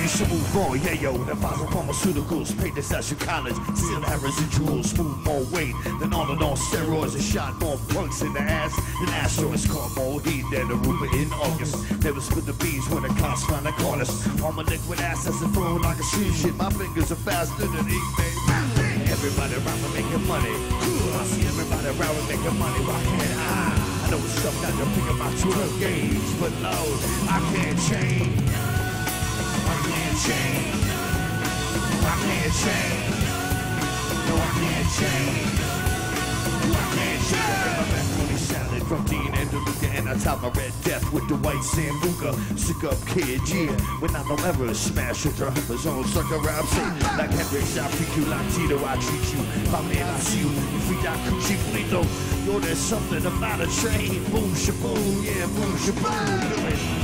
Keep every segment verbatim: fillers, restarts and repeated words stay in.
should move on, yeah yo. The files of pharmaceuticals, paid this as your college. Still have residuals, move more weight than all in all steroids. And shot more punks in the ass than asteroids. Caught more heat than Aruba in August. Never split the beans when the cops finally caught us. All my liquid assets are flowing like a stream shit. My fingers are faster than ink, baby. Everybody around me making money. I see everybody around me making money. Why can't I? I know it's stuff not to pick up my twelve gauge, but no, I can't change. I can't change. I can't change. No, I can't change. No, I can't change. My macaroni salad from Dean and DeLuca, and I top my Red Death with the white Sambuca. Sick up kid, yeah. When I don't ever smash it, her his own sucker rap say like Hendrix, I freak you like Tito, I treat you. My man, I see you. You freak out coochie flito. Yo, there's something about a train. Boom, shaboom, yeah, boom, shaboom. Do it.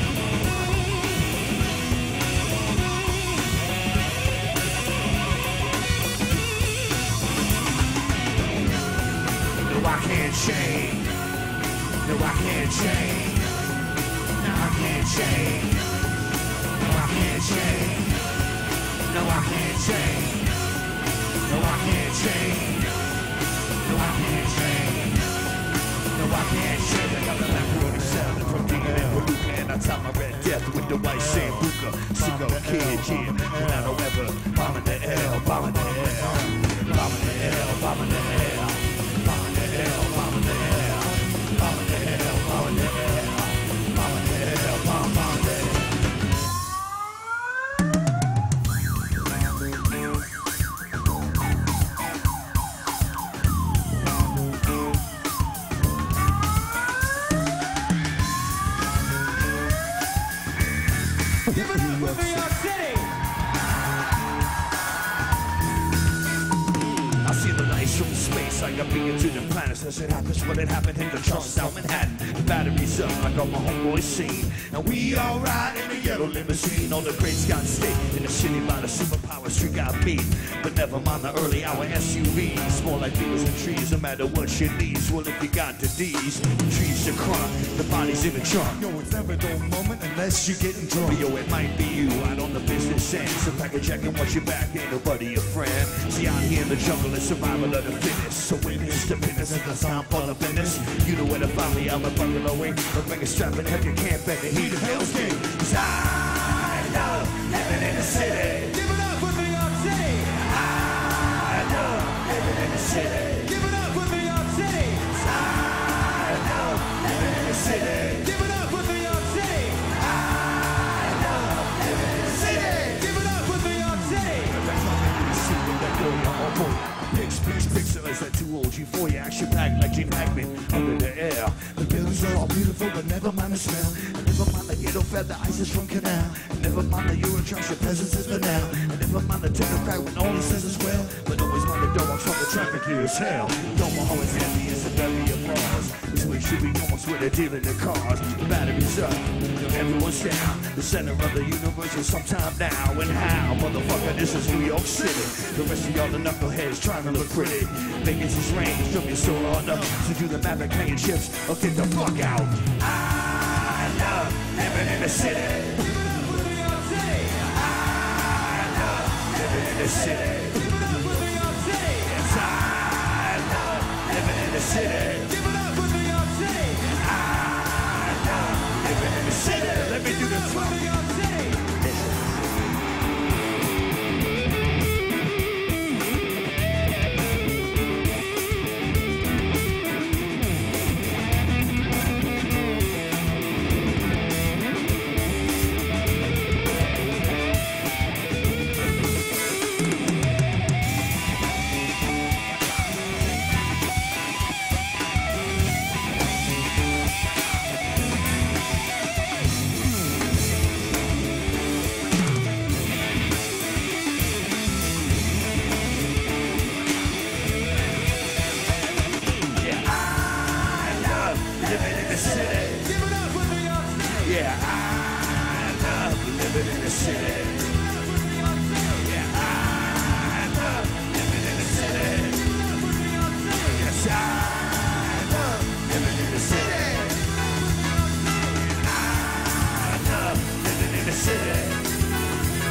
I can't change. No, I can't change. No, I can't change. No, I can't change. No, I can't change. No, I can't change. No, I can't change. No, I can't change. I got the macaroni salad from Dean and DeLuca, and I top my Red Death with the white Sambuca. Sicko kid, yeah. And I don't ever bomb in the L, bomb in the L, bomb in the L, bomb in the L. Bomb in the hell, bomb in the hell, bomb in the hell, bomb in the hell, bomb in the hell, bomb, bomb in the hell. Give it up for New York City! I see the lights from space, I got bigger to the planets. As it happens, when it happened in the Charlestown, Manhattan. The battery's up, I got my homeboys seen. And we all ride in the yellow limousine. All the greats got stayed in the city by the superpower street got beat. But never mind the early hour S U Vs. More like beavers and trees, no matter what you need. Well, if you got the D's, the trees are crunk, the body's in the trunk. Yo, it's never no moment unless you're getting drunk. But yo, it might be you out on the business end. So pack a check and watch your back, ain't nobody your friend. See, out here in the jungle, it's survival of the fittest. So witness the business and the sound for the business. You know where to find me, I'm a bungalow wing. But bring a strap and heck, you can't bet the heat of Hell's King. Cause I love living in the city. Give it up for New York City! I love living in the city. Give it up for New York City! I love living in the city. Give it up for New York City! I love living in the city. Give it up for New York City! That's not making the secret that you're your own boy. Picks, picks, picture is that too old G four, you action packed like Gene Hackman under the air. The buildings are all beautiful, but never mind the smell. And never mind the ghetto fed, the ice is from Canal. And never mind the Eurotrash, your presence is banal. And never mind the Democrat when all he says is well. But always mind the dogs from the traffic here is hell. Don't always heavy, it's a belly of bars. This way should be almost where they're dealing the cars. The battery's up, everyone's down. The center of the universe is sometime now. And how, motherfucker, this is New York City. The rest of y'all the knuckleheads trying to look pretty. Vegas is rain, from your soul on up. So do the map and hanging chips, or get the fuck out. I love living in the city. Give it up for New York City! I love living in the city. Give it up for New York City! Yes, I love living in the city. Give it up for New York City! I love living in the city. Let me do the For fuck. New York City! Living in the city. Give it up for New York City! Yeah, I love living in the city. Yeah, I love living in the city. Yes, I love living in the city. I love living in the city.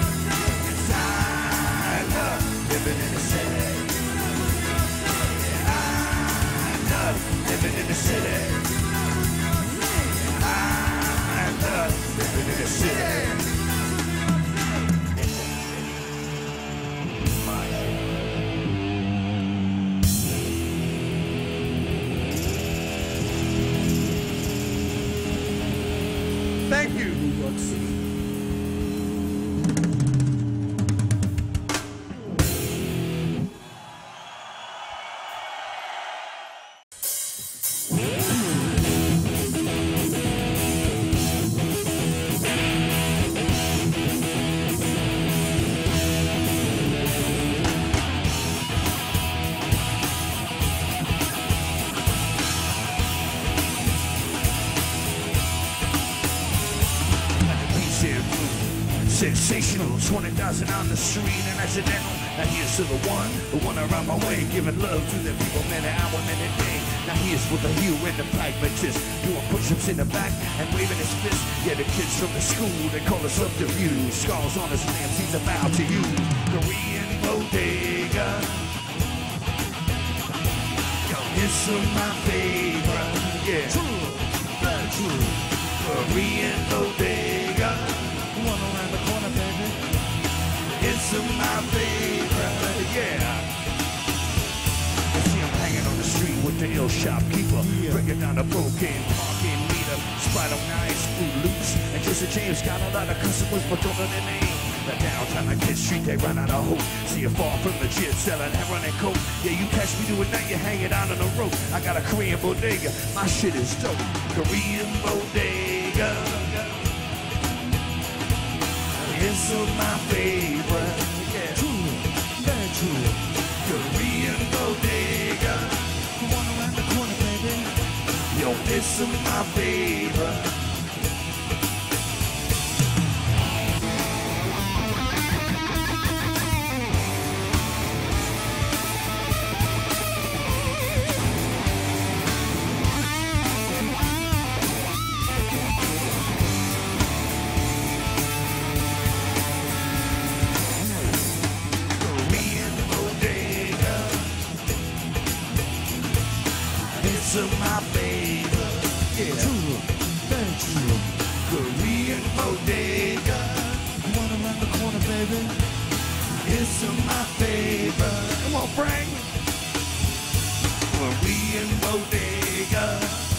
sensational, twenty thousand on the street and accidental. Now here's to the one, the one around my way, giving love to the people, man, an hour, man, a day. Now here's with the heel and the pragmatist, doing push-ups in the back and waving his fist. Yeah, the kids from the school, they call us up to view. Scars on his limbs, he's about to use Korean bodega. Yo, it's my favorite, yeah. True, very true. Korean bodega. One around the corner, baby. It's my favorite, yeah. I see him hanging on the street with the ill shopkeeper, yeah. Breaking down the broken parking meter. Sprite on ice, food loose, and Jesse James got a lot of customers, but don't know their name. The downtown on Kid Street, they run out of hope. See it far from legit, selling heroin and coke. Yeah, you catch me doing that, you hang it out on the rope. I got a Korean bodega, my shit is dope. Korean bodega. It's my favorite, yeah. True, very true. Korean bodega. One around the corner, baby. Yo, it's my favorite. It's my favorite, yeah. True, very true. Korean bodega. One around the corner, baby. It's my favorite. Come on, Frank. Korean bodega.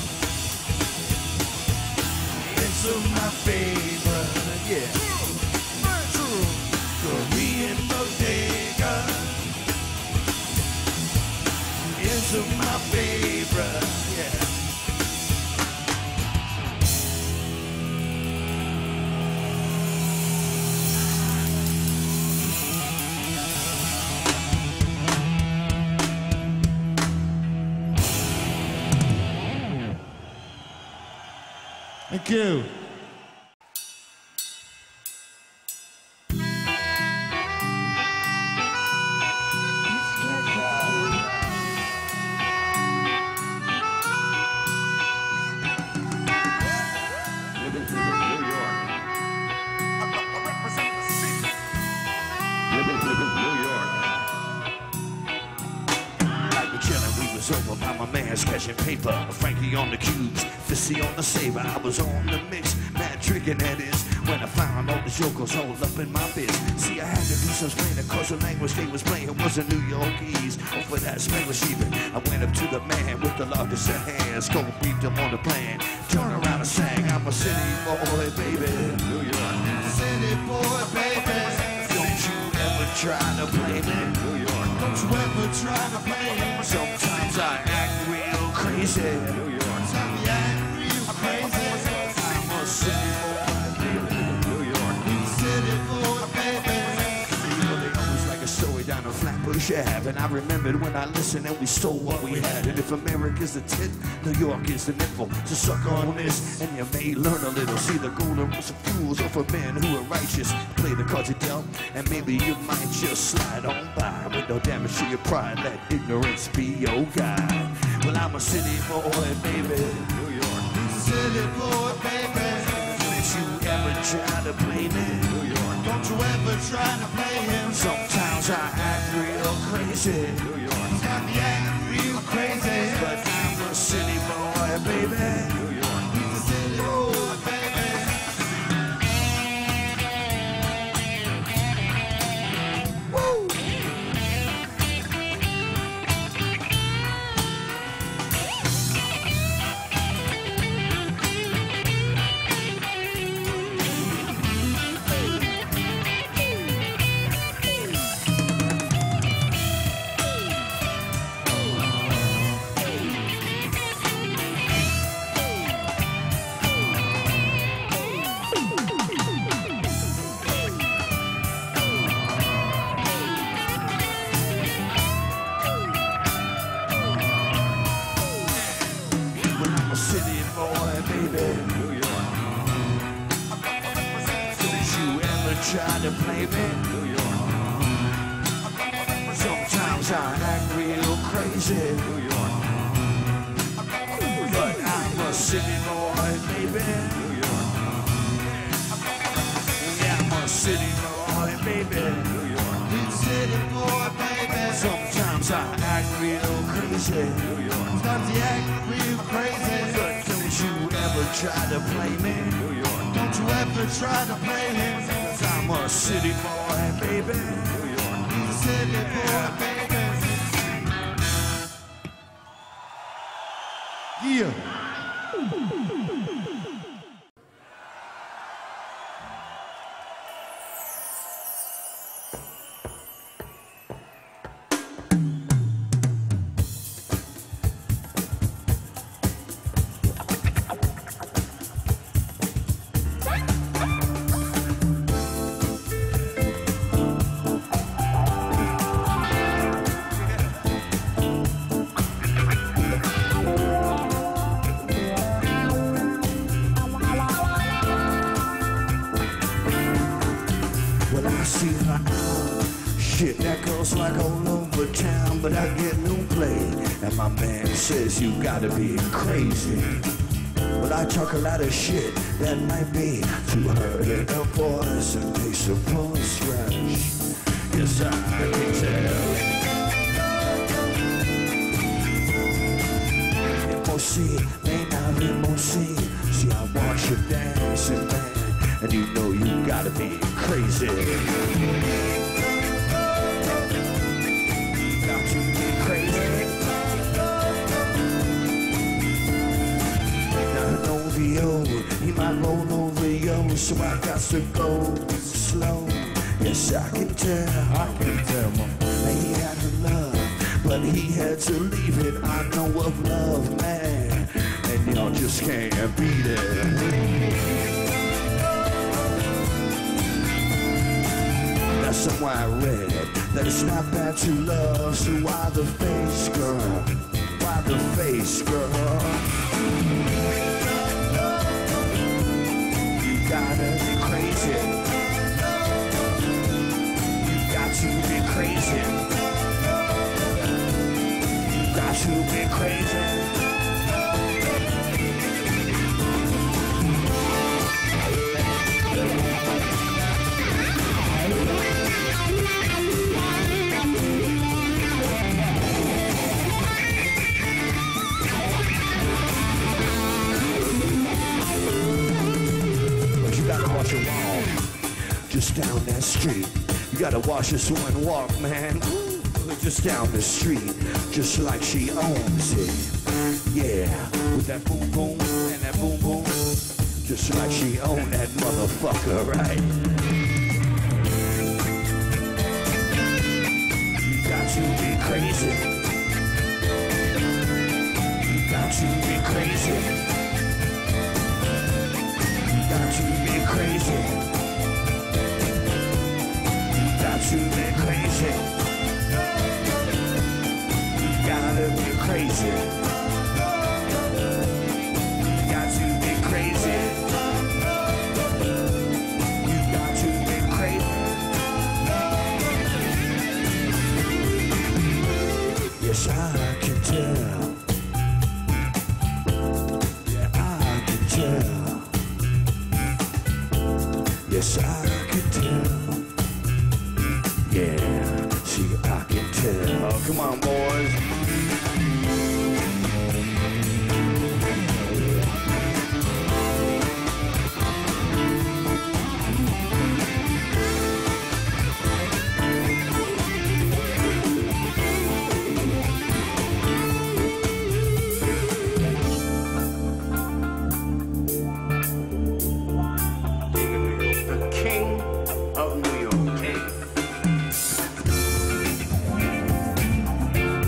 It's my favorite, yeah. True, very true. Korean bodega. It's my favorite, yeah. Thank you. Over by my man's catching paper, Frankie on the cubes, Fissy on the saber. I was on the mix, mad tricking that is. When I found all the jokers all up in my biz. See, I had to do some explaining cause the language they was playing wasn't New Yorkese. Oh, for that Spanish even. I went up to the man with the largest of hands, go briefed him on the plan. Turn around and sang, I'm a city boy, baby. New York. City boy, baby. Don't you ever try to play me. New York. Don't you ever try to play me. Sometimes I act real crazy. New York. Sometimes I act real crazy. I'm a city boy, baby. New York. City boy, baby. People, they always like a story down a Flatbush Ave. And I remembered when I listened and we stole what we had. And if America's the tit, New York is the nipple. So suck on this and you may learn a little. See, the golden rules of fools are for men who are righteous. Play the cards you dealt and maybe you might just slide on by. With no damage to your pride, let ignorance be your guide. Well, I'm a city boy, baby. New York. City boy, baby. Don't you ever try to play me. New York. Don't you ever try to play him. Sometimes I act real crazy. New York. Sometimes I act real crazy. But I'm a city boy, baby. New York. He's a city boy, baby. try to play me. New York. Sometimes I act real crazy. New York. But I'm a city boy, baby. New York. Yeah, I'm a city boy, baby. New York. City boy, baby. Sometimes I act real crazy. New York. Sometimes you act real crazy. But don't you ever try to play me. New York. Don't you ever try to play him. Cause I'm a city boy, baby. New York. City boy, baby. Yeah. Shit, that goes like all over town, but I get no play. And my man says you gotta be crazy. But I talk a lot of shit that might be too hurt in a voice and makes a pulse rush. Yes, I can tell. M O C, ain't not M O C. See, I watch you dancing, man, and you know you gotta be crazy. He might roll over yo, so I got to go slow. Yes, I can tell, I can tell, mama. He had her love, but he had to leave it. I know of love, man, and y'all just can't beat it. That's somewhere I read that it's not bad to love, so why the face, girl? Why the face, girl? Gotta be crazy. You got to be crazy. You got to be crazy. Just down that street, you gotta watch this woman walk, man. Just down the street, just like she owns it. Yeah, with that boom boom and that boom boom, just like she owned that motherfucker, right? You got to be crazy. You got to be crazy. You got to be crazy. To be crazy. You gotta be crazy. You got to be crazy. You got to be crazy. Yes, I can tell. Yeah, I can tell. Yes, I can tell. Yeah, see, I can tell. Oh, come on, boys. The king of New York. King.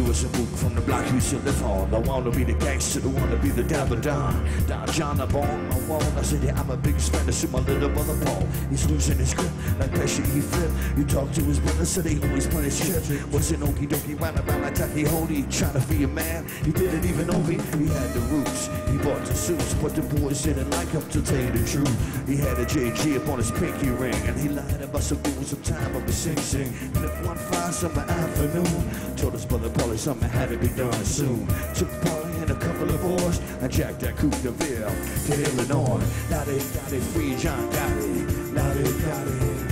was a book from the block you should live on. I wanna be the gangster, I wanna be the devil Don. Don John up on my wall. I said, yeah, I'm a big fan to see my little brother Paul. He's losing his grip, like pressure he flip. You talk to his brother, said he always punish shit. Was an okie dokie, round around like Taki Holy. Trying to be a man, he didn't even know me. He had the roots, he bought the suits, but the boys didn't like him to tell you the truth. He had a J G up on his pinky ring, and he lied about some rules of time of the Sing Sing. And if one fine summer afternoon, told his brother Paulie something had to be done soon. Took Paulie and a couple of boys, and jacked that Coupe de Ville to Illinois. Now they got it, free John Gotti. Now they got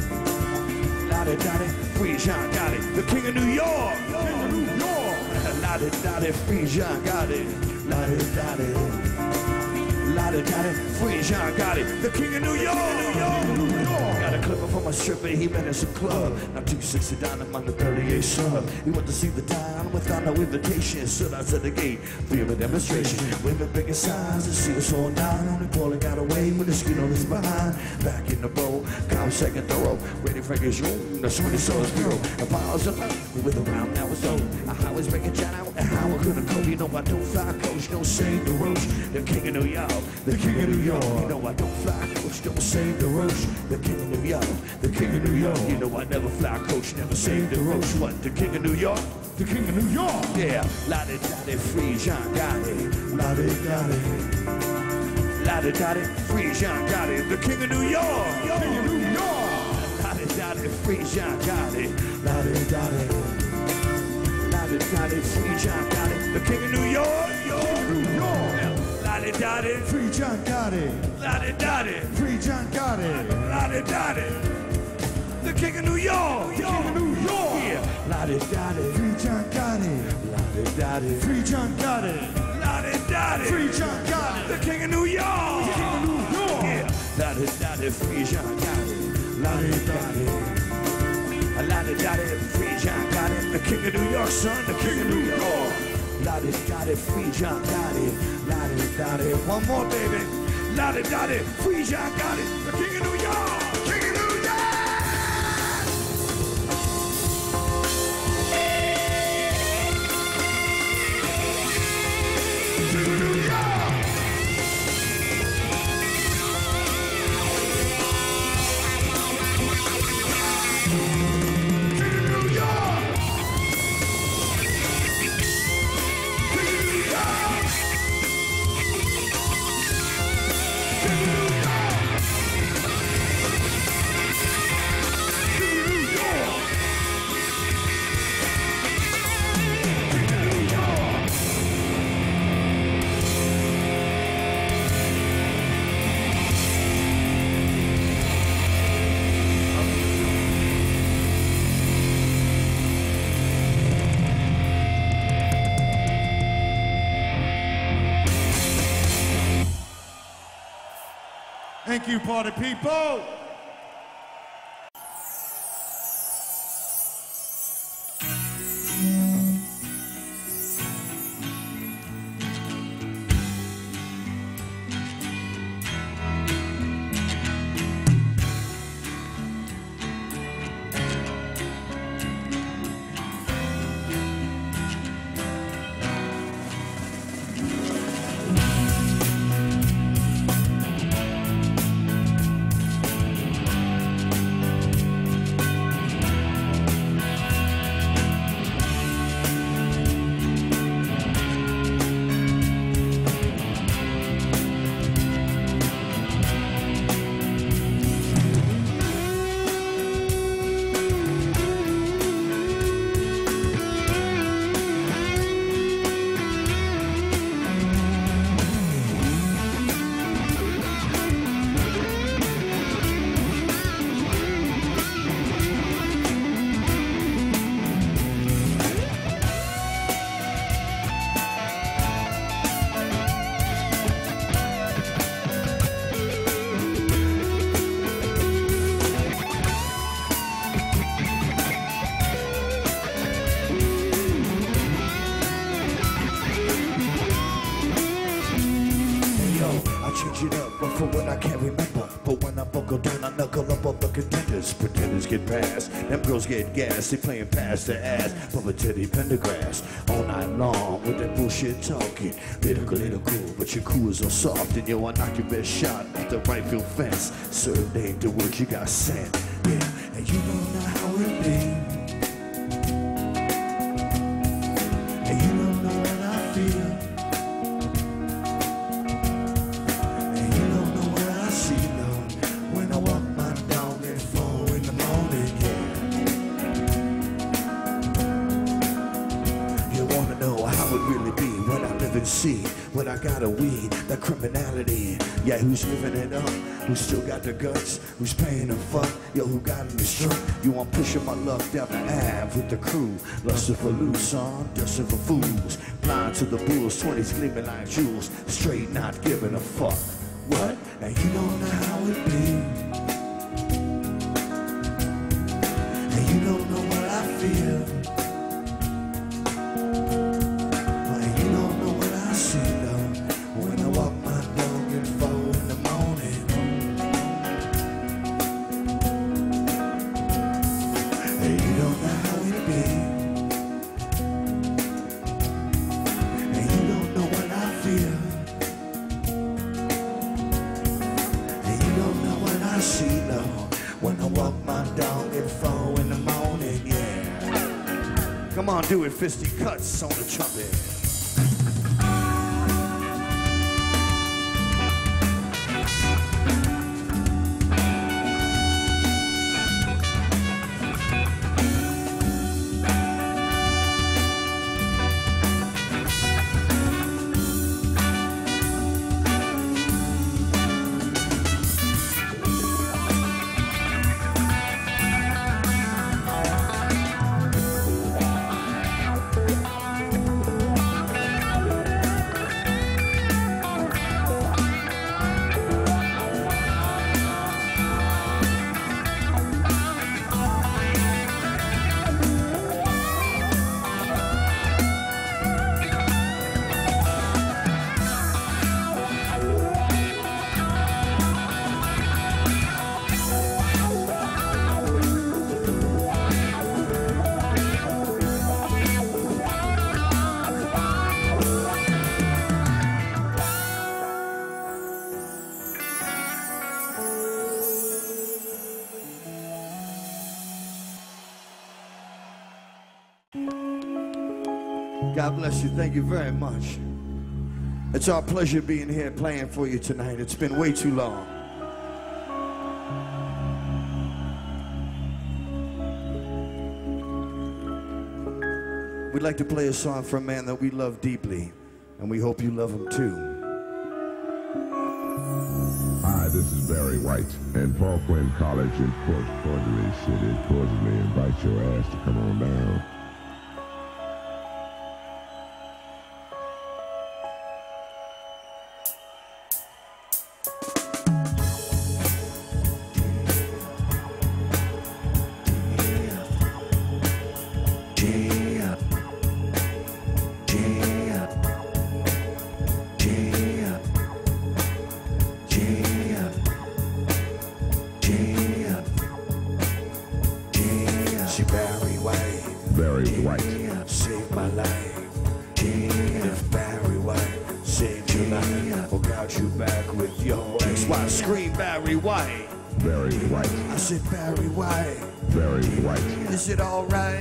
it. Now they got it, free John Gotti. The king of New York. King of New York. Now they got it, free John Gotti. Now they got it. Lottie Dottie, free John Gotti, the king of New York. New York, New York. Got a clipper from a stripper, he met at some club. Now two sixty down him on the thirty-eight sub. He went to see the town without no invitation. Stood outside the gate, film a demonstration. Women big in size and see us all down. Only Paulie got away with the skin on his behind. Back in the bowl, calm second thorough. Ready for his room, that's when he saw his bureau. The piles of love, with a round that was old. I was making John out, and how I couldn't go. You know I don't fly coach, don't save the roach. The king of New York. The king of New York. You know I don't fly coach, don't save the roach. The king of New York. The king of New York. You know I never fly coach, never save the roach. What? The king of New York? The king of New York. Yeah. Lottie Dottie, free John Gotti. Lottie Dottie. Lottie Dottie, free John Gotti. The king of New York. King of New York. Lottie Dottie, free John Gotti. Lottie Dottie. Lottie Dottie, free John Gotti. The king of New York. York. New York. Lottie Dottie, Free John Gotti. Lottie Dottie, Free John Gotti. Lottie Dottie, the king of New York. King of New York. Yeah. Lottie Dottie, Free John Gotti. Lottie Dottie, Free John Gotti. Lottie Dottie, Free John Gotti. the king of New York. King of New York. Yeah. Lottie Dottie, free John Gotti. Lottie Dottie, Lottie Dottie, free John Gotti. The king of New York, son, the king of New York. Lottie Dottie, free John Gotti. Lottie Dottie, one more baby. Lottie Dottie, free John Gotti. The king of New York. King of New York. King of New York. Thank you, party people. up the contenders, pretenders get past. Them girls get gas, they playing past their ass. From a Teddy Pendergrass all night long with that bullshit talking. Lyrical, lyrical, but your crew is all soft. And yo, I knock your best shot at the right field fence. Serve ain't the word you got sent. Yeah, and you don't know how it be. And you don't know what I feel. And you don't know what I see, Lord, when I walk my dog at four in the morning, yeah. You wanna know how it really be when I live and see what I gotta weed, that criminality. Yeah, who's living it up? Who still got the guts? Who's paying the fuck? Yo, who got in the struck? You I'm pushing my luck down the Ave with the crew. Lusting for loose, son, dusting for fools. Blind to the bulls, twenties gleaming like jewels. Straight not giving a fuck. What? Now you don't know how it be. And you don't know what I feel. And you don't know what I see, though, when I walk my dog at four in the morning. And you don't know how it be. And you don't know what I feel. And you don't know what I see, though, when I walk my dog at four in the morning, yeah. Come on, do it, Fisty Cuts on the trumpet. God bless you. Thank you very much. It's our pleasure being here playing for you tonight. It's been way too long. We'd like to play a song for a man that we love deeply, and we hope you love him too. Hi, this is Barry White, and Paul Quinn College in Port Cordeley City cordially invite your ass to come on down. Barry White saved my life. If Barry White saved your life or got you back with your ex-wife, scream Barry White. Barry White. I said Barry White. Barry White. Is it all right?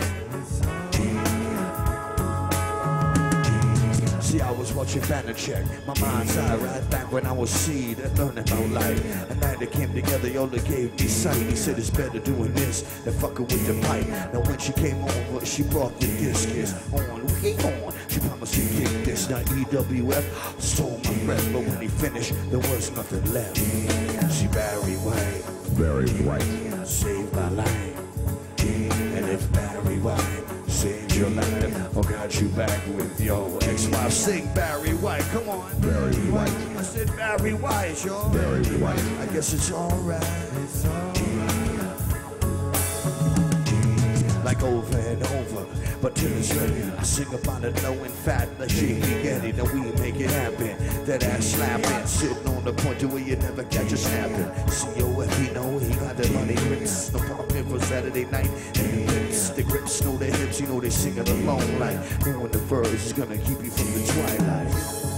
See, I was watching Banachek, my mind's eye right back when I was seed and learning about life. A night that came together, Yola gave me sight. He said it's better doing this than fucking with the pipe. Now when she came over, she brought the discus on, we on. She promised to kick this. Now E W F stole my breath, but when he finished, there was nothing left. She Barry White. Barry White saved my life. And if Barry White saved your life or got you back with your ex-wife, sing Barry White, come on. Barry White. I said Barry White, y'all. Barry White. I guess it's alright. It's alright. Like over and over, but till it's ready. I sing about it knowing fat, the shit we get it, and we make it happen. That ass slapping, sitting on the point to where you never catch a snapping. C O F, he know he got the money grips. No problem for Saturday night, and the hips, the grips know their hips, you know they sing it along like knowing the verse is gonna keep you from the twilight.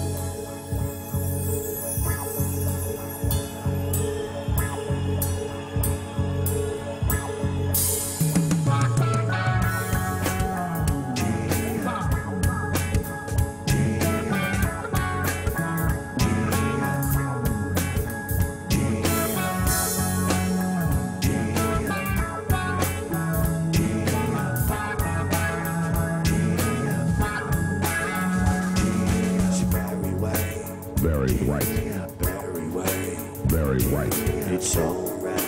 Very white. Very white. Very white. It's alright.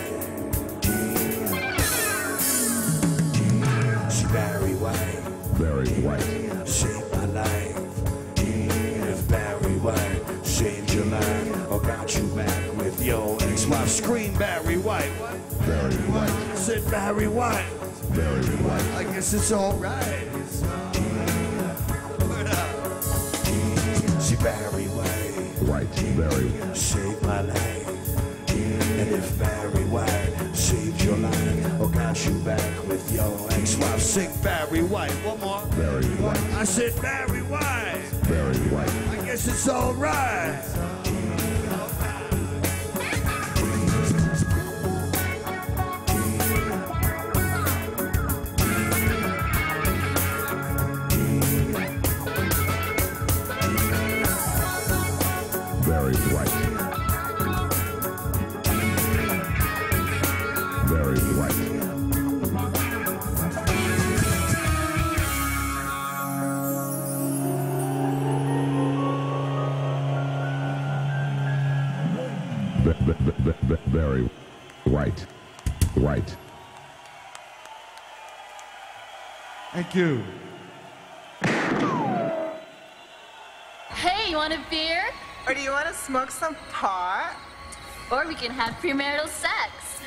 She very white. Very white. Saved my life. If Barry White saved your life or got you back with your ex-wife, scream Barry White. Very white. Said Barry White. Very white. I guess it's alright. She Barry White. White. Very. Saved my life. And if Barry White saved your life or got you back with your ex-wife, sing Barry White. One more. Very white. I said Barry White. Very white. I guess it's alright. Very white. Very white. Very white. White. Thank you. Hey, you want a beer? Or do you want to smoke some pot? Or we can have premarital sex.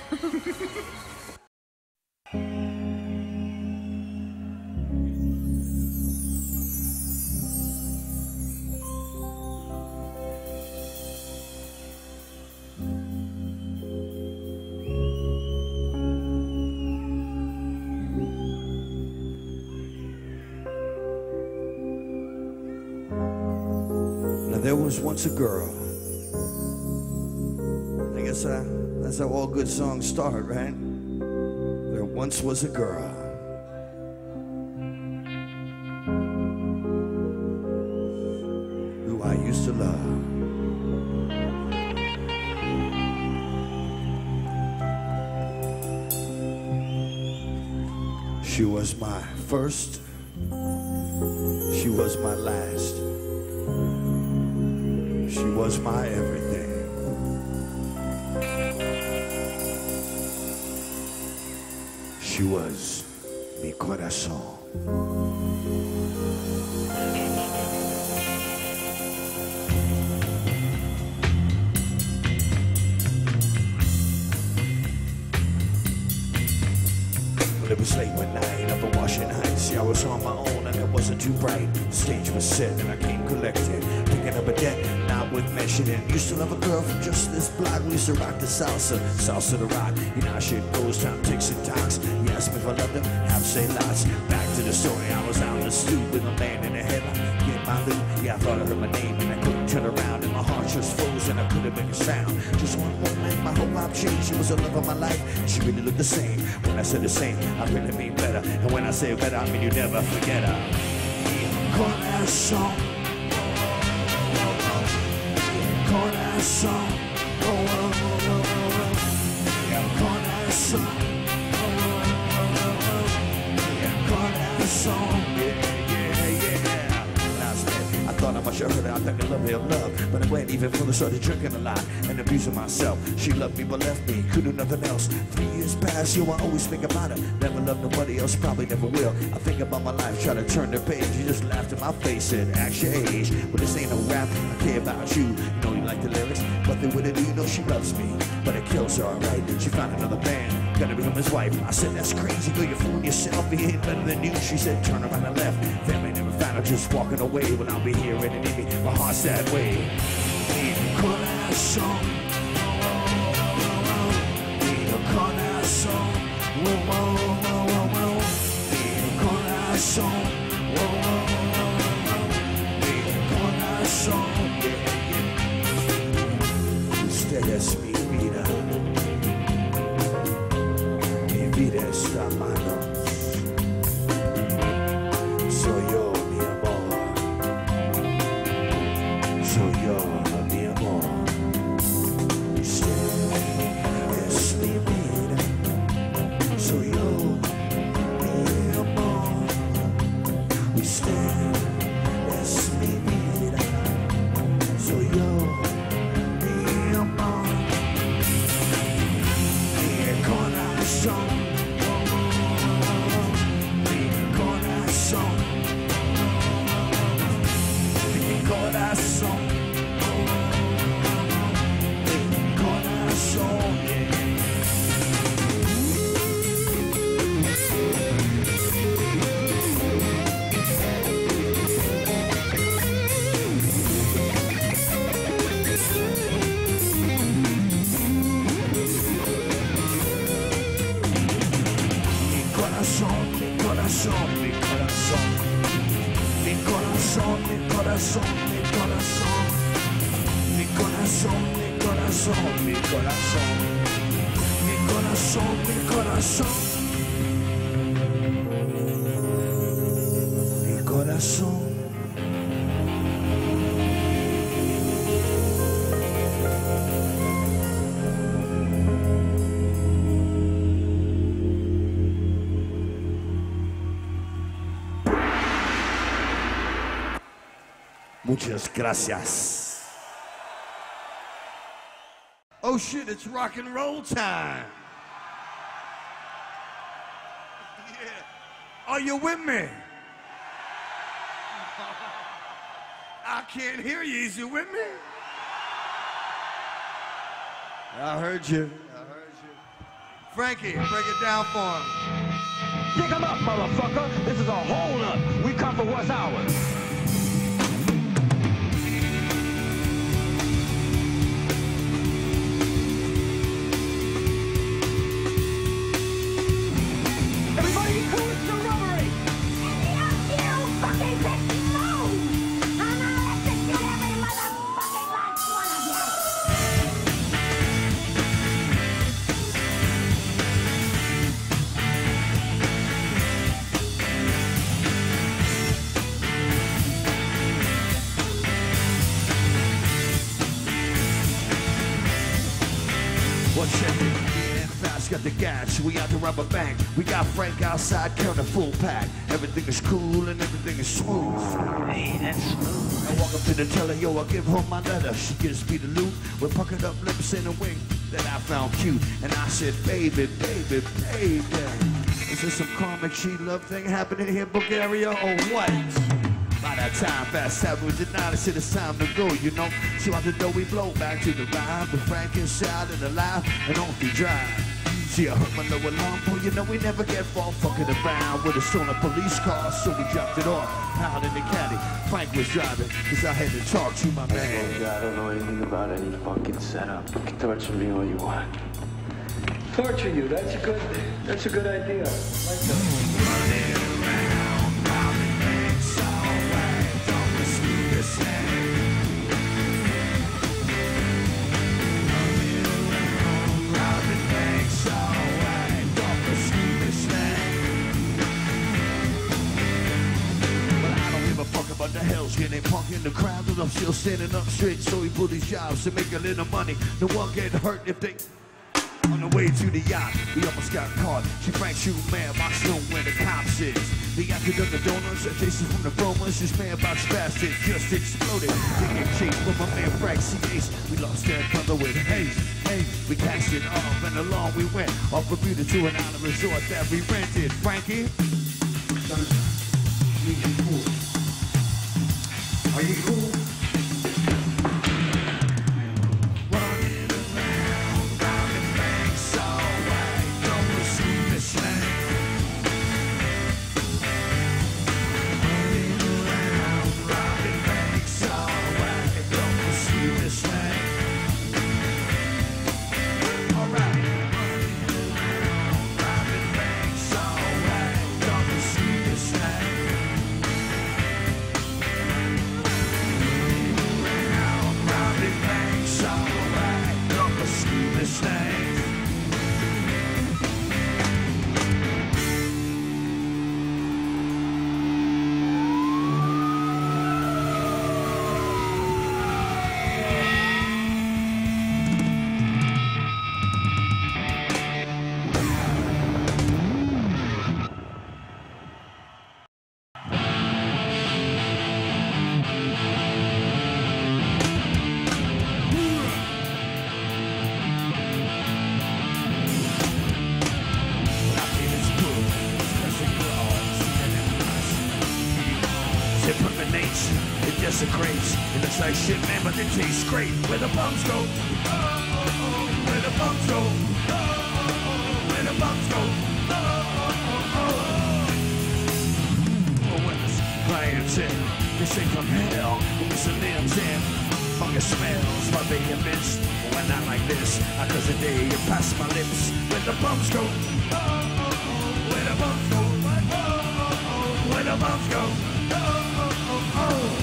There was once a girl. I guess uh, that's how all good songs start, right? There once was a girl. Who I used to love. She was my first. She was my last. She was my everything. She was mi corazón. Well, it was late one night up in Washington Heights. Yeah, I was on my own and it wasn't too bright. The stage was set and I came collected, picking up a debt, not worth mentioning. Used to love a girl from just this block. We used to rock the salsa, salsa to rock. You know how shit goes, time ticks and talks. He asked me if I loved him, have to say lots. Back to the story, I was out in the stoop with a man in the headline. Get my loot, yeah, I thought I heard my name and I couldn't turn around. And my heart just froze and I couldn't make a sound. Just one moment, my whole life changed. She was the love of my life and she really looked the same. When I said the same, I really mean better. And when I say better, I mean you never forget her. Corazón, corazón, oh, oh, oh, oh, oh. Yeah, corazón, oh, oh, oh, oh. Yeah, corazón, yeah, yeah, yeah. Last night, I thought I must have heard her, I think I love her love. But I went even further, started drinking a lot and abusing myself. She loved me but left me, could do nothing else. Three years passed, yo, I always think about her. Never loved nobody else, probably never will. I think about my life, try to turn the page. You just laughed in my face, said, act your age. But this ain't no rap, I care about you. You know you like the lyrics, nothing with it, you know she loves me. but it kills her, alright. She found another man, gonna become his wife. I said, that's crazy, girl, you're fooling yourself. He ain't better than you. She said, turn around and left. Family never found her, just walking away. When I'll be here and it me, my heart's that way. Mi corazón, mi corazón, whoa, whoa, whoa, whoa, whoa. Mi corazón, whoa, whoa, whoa, whoa. Mi corazón, yeah, yeah. Usted es mi vida. Vida está en manos. Soy yo, mi amor. Soy yo, mi amor. Usted es mi vida. Soy yo, mi amor. Usted es mi vida. Soy yo, mi amor. Mi corazón. Corazón, corazón, mi corazón, mi corazón, mi corazón. Mi corazón, mi corazón, mi corazón, mi corazón, mi corazón, mi corazón, mi corazón, mi corazón, mi corazón. Muchas gracias. Oh shit, it's rock and roll time. Yeah. Are you with me? I can't hear you. Is you with me? I heard you. I heard you. Frankie, break it down for him. Pick 'em up, motherfucker. This is a hold up. We come for what's ours. Got the gas, we out to rob a bank. We got Frank outside counting full pack. Everything is cool and everything is smooth. Hey, that's smooth. I walk up to the teller, yo, I give her my letter. She gives me the loot with puckered up lips and a wink that I found cute. And I said, baby, baby, baby, is there some karmic she love thing happening here in Bulgaria or what? By that time, fast travel was denied. I said it's time to go, you know. So out the door we blow back to the ride with Frank inside and alive and off we drive. See, I heard my low alarm, boy, you know we never get far fucking around with a stolen police car, so we dropped it off out in the caddy. Frank was driving, cause I had to talk to my man. Oh, I don't know anything about any fucking setup. You can torture me all you want. Torture you, that's a good, that's a good idea. I like that. Running around, robbing banks all way, don't pursue the same. Running around, robbing banks all way, don't pursue the same. But I don't give a fuck about the hell's getting punk in the crowd, cause I'm still standing up straight, so he put his jobs to make a little money. No one get hurt if they on the way to the yacht, we almost got caught. She Frank shooting man, box know where the cops is. They got to the donuts, Jason from the Bromas. This man box bastard just exploded. They get chased with my man Frank C Ace. We lost that brother with haste. Hey, we cast it off and along we went. Off Bermuda to an island resort that we rented. Frankie? Are you cool? Running around, of grapes. It looks like shit, man, but it tastes great. Where the bums go? Oh, oh, oh. Where the bums go? Oh, oh, oh. Where the bums go? Oh, oh, oh. Oh, when the clients in, they say from hell. When we some limbs in, funky smells, my baby mist. When not like this, I cause the day you pass my lips. Where the bums go? Oh, oh, oh. Where the bums go? Oh, oh, oh. Where the bums go? Oh, oh, oh, oh.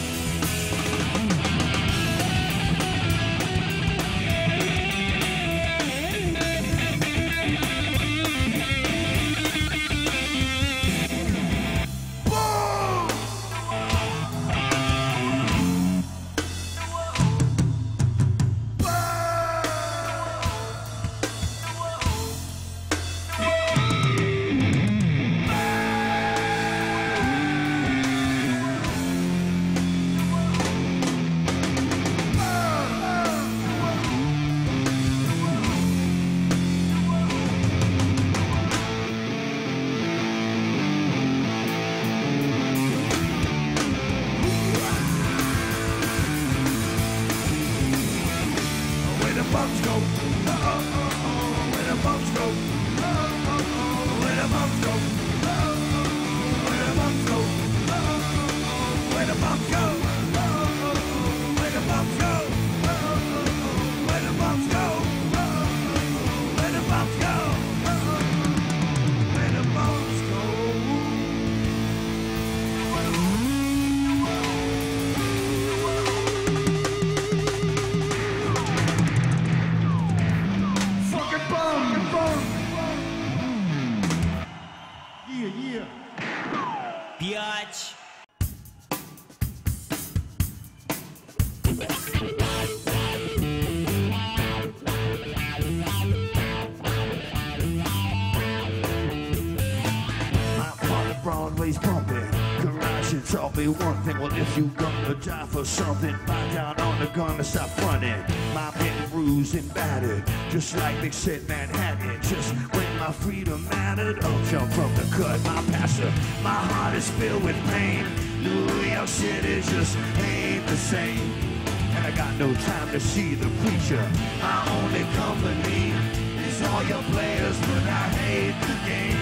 One thing, well, if you gonna die for something, buy down on the gun and stop running. My been bruised and battered, just like they said Manhattan. Just when my freedom mattered, I'll jump from the cut. My pastor, my heart is filled with pain. New York City just ain't the same. And I got no time to see the preacher. My only company is all your players, but I hate the game.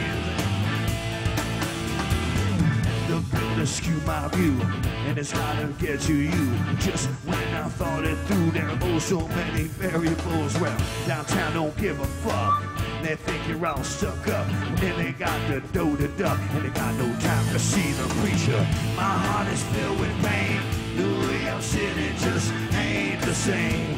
The builders skew my view, and it's hard to get to you. Just when I thought it through, there are oh so many variables. Well, downtown don't give a fuck. They think you're all stuck up, and then they got the dough to duck, and they got no time to see the preacher. My heart is filled with pain. New York City just ain't the same.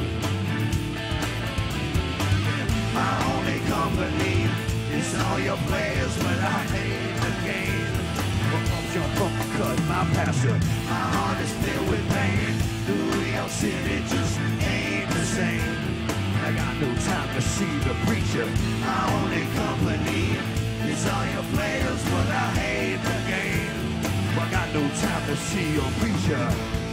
My only company is all your players, but I hate the game. Jump from the cut, my pastor. My heart is filled with pain. New York City just ain't the same. I got no time to see the preacher. My only company is all your players, but I hate the game. I got no time to see your preacher.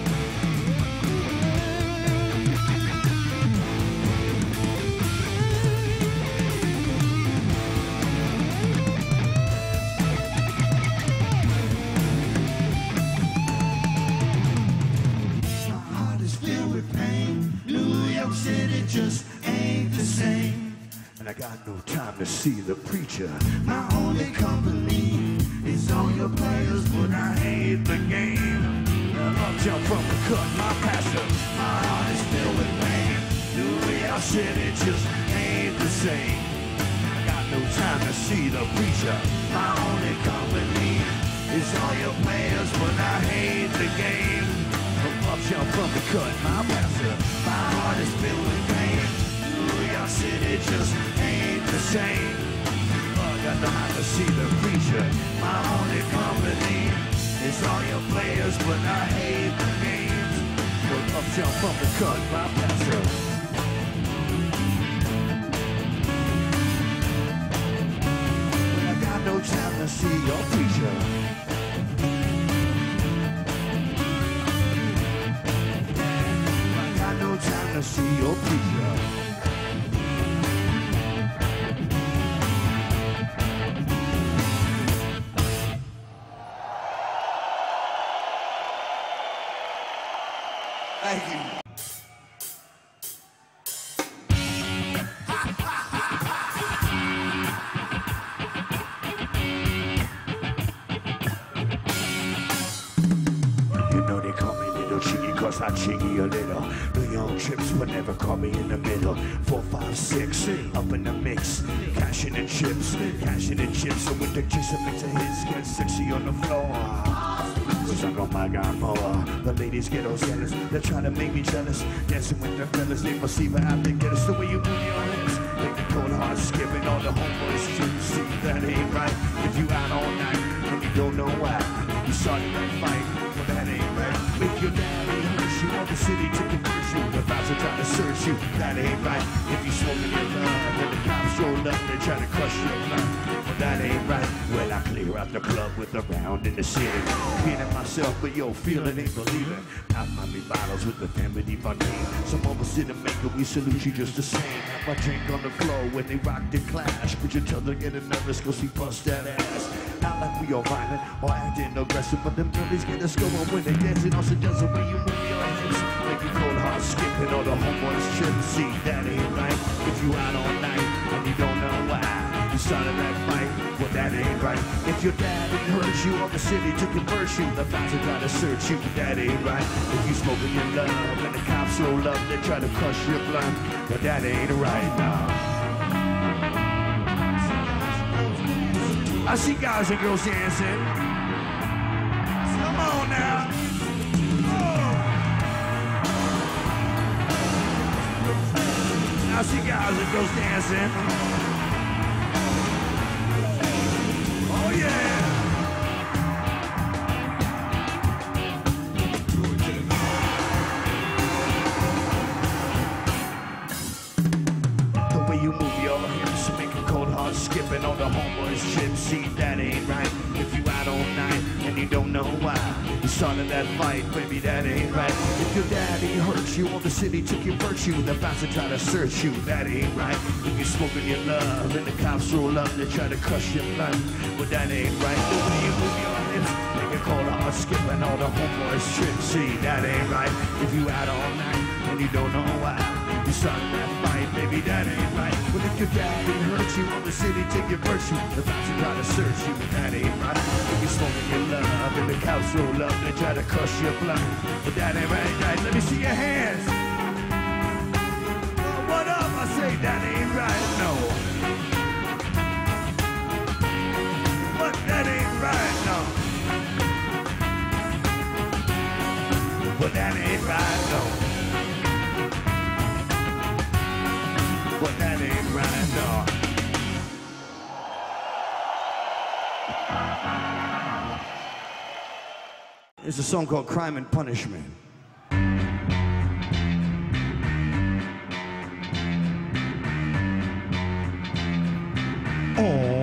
Just ain't the same, and I got no time to see the preacher. My only company is all your players, but I hate the game. I'll jump from the cut, my pastor. My heart is filled with pain. New York City just ain't the same. I got no time to see the preacher. My only company is all your players, but I hate the game. I'll jump from the cut, my pastor. My heart is filled with pain. New York City just ain't the same. I got no time to see the preacher. My only company is all your players, but I hate the games. I'll jump from the cut, my pastor. I got no time to see your preacher. Time to see your preacher. Thank you. Cause I cheeky a little. The young chips would never call me in the middle. Four, five, six, up in the mix. Cashing in chips, cashing in chips. So with the kiss I mix of hits, get sexy on the floor. Cause I know my God more. The ladies get all jealous, they're trying to make me jealous. Dancing with their fellas, they must see what I think. Get us the way you move your hips. Make the cold hard skipping all the homeboys shit. See, that ain't right. If you out all night and you don't know why, you started that fight, but that ain't right. Make your daddy hurt you, all the city to convert you. The vibes are trying to search you, that ain't right. If you smoking your love and the cops roll up, they try to crush your blood, but that ain't right. Well, I clear out the club with a round in the city. Feeling myself, but yo, feeling ain't believing. Pop my big bottles with the family fucking. Some of us didn't make it, we salute you just the same. Have my drink on the floor when they rock the clash. Could you tell they're getting nervous cause we bust that ass? Not like we all violent or acting aggressive, but them girlies get us going when they dancing. Also does the way you move your hips. Make you cold hard skipping all the homeboys trip. See, that ain't right. If you out all night and you don't know why you started that fight, well that ain't right. If your daddy hurt you or the city to convert you, the fans are trying to search you, that ain't right. If you smoking your love and the cops roll up, they try to crush your blood, but that ain't right now. I see guys and girls dancing. Come on now. Oh. I see guys and girls dancing. Oh yeah. The way you move your hips, make a cold hard skipping on the homeboys shit. See, that ain't right. If you out all night and you don't know why you started that fight, baby, that ain't right. If your daddy hurt you or the city took your virtue, the bastard try to search you, that ain't right. If you're smoking your love and the cops roll up, they try to crush your blood, but that ain't right. The way you move your hips, make a cold hard skipping all the homeboys shit. See, that ain't right. If you out all night and you don't know why you started that fight, baby, that ain't right. But if your daddy hurt you or the city take your virtue, the bastard try to search you, that ain't right. If you're smoking your love and the cops roll up, they try to crush your blood, but that ain't right, right. Let me see your hands. Oh, what up? I say that ain't right, no. But that ain't right, no. But that ain't right, no. But that ain't right, no. It's a song called Crime and Punishment. Oh.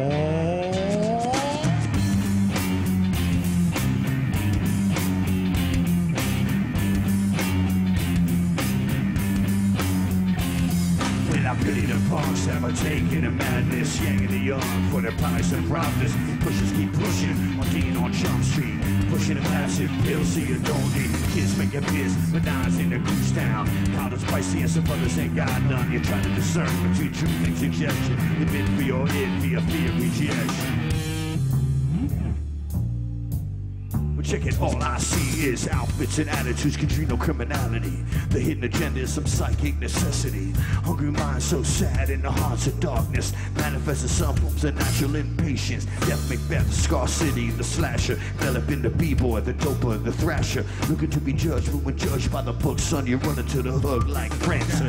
I pity the punks that are taking a madness, yanking the young for their price and profits. Pushers keep pushing on Dean on Jump Street, pushing a massive pill so you don't need. Kids make a piss, but nines in the goose town. Powder's pricey and some others ain't got none. You're trying to discern between truth and suggestion. Admit for your id via fear rejection. Check it, all I see is outfits and attitudes, congenial criminality. The hidden agenda is some psychic necessity. Hungry minds so sad in the hearts of darkness. Manifest in some forms of natural impatience. Death Macbeth, Scar City, the slasher. Developing the b-boy, the doper, the thrasher. Looking to be judged, but when judged by the book, son, you're running to the hook like Prancer.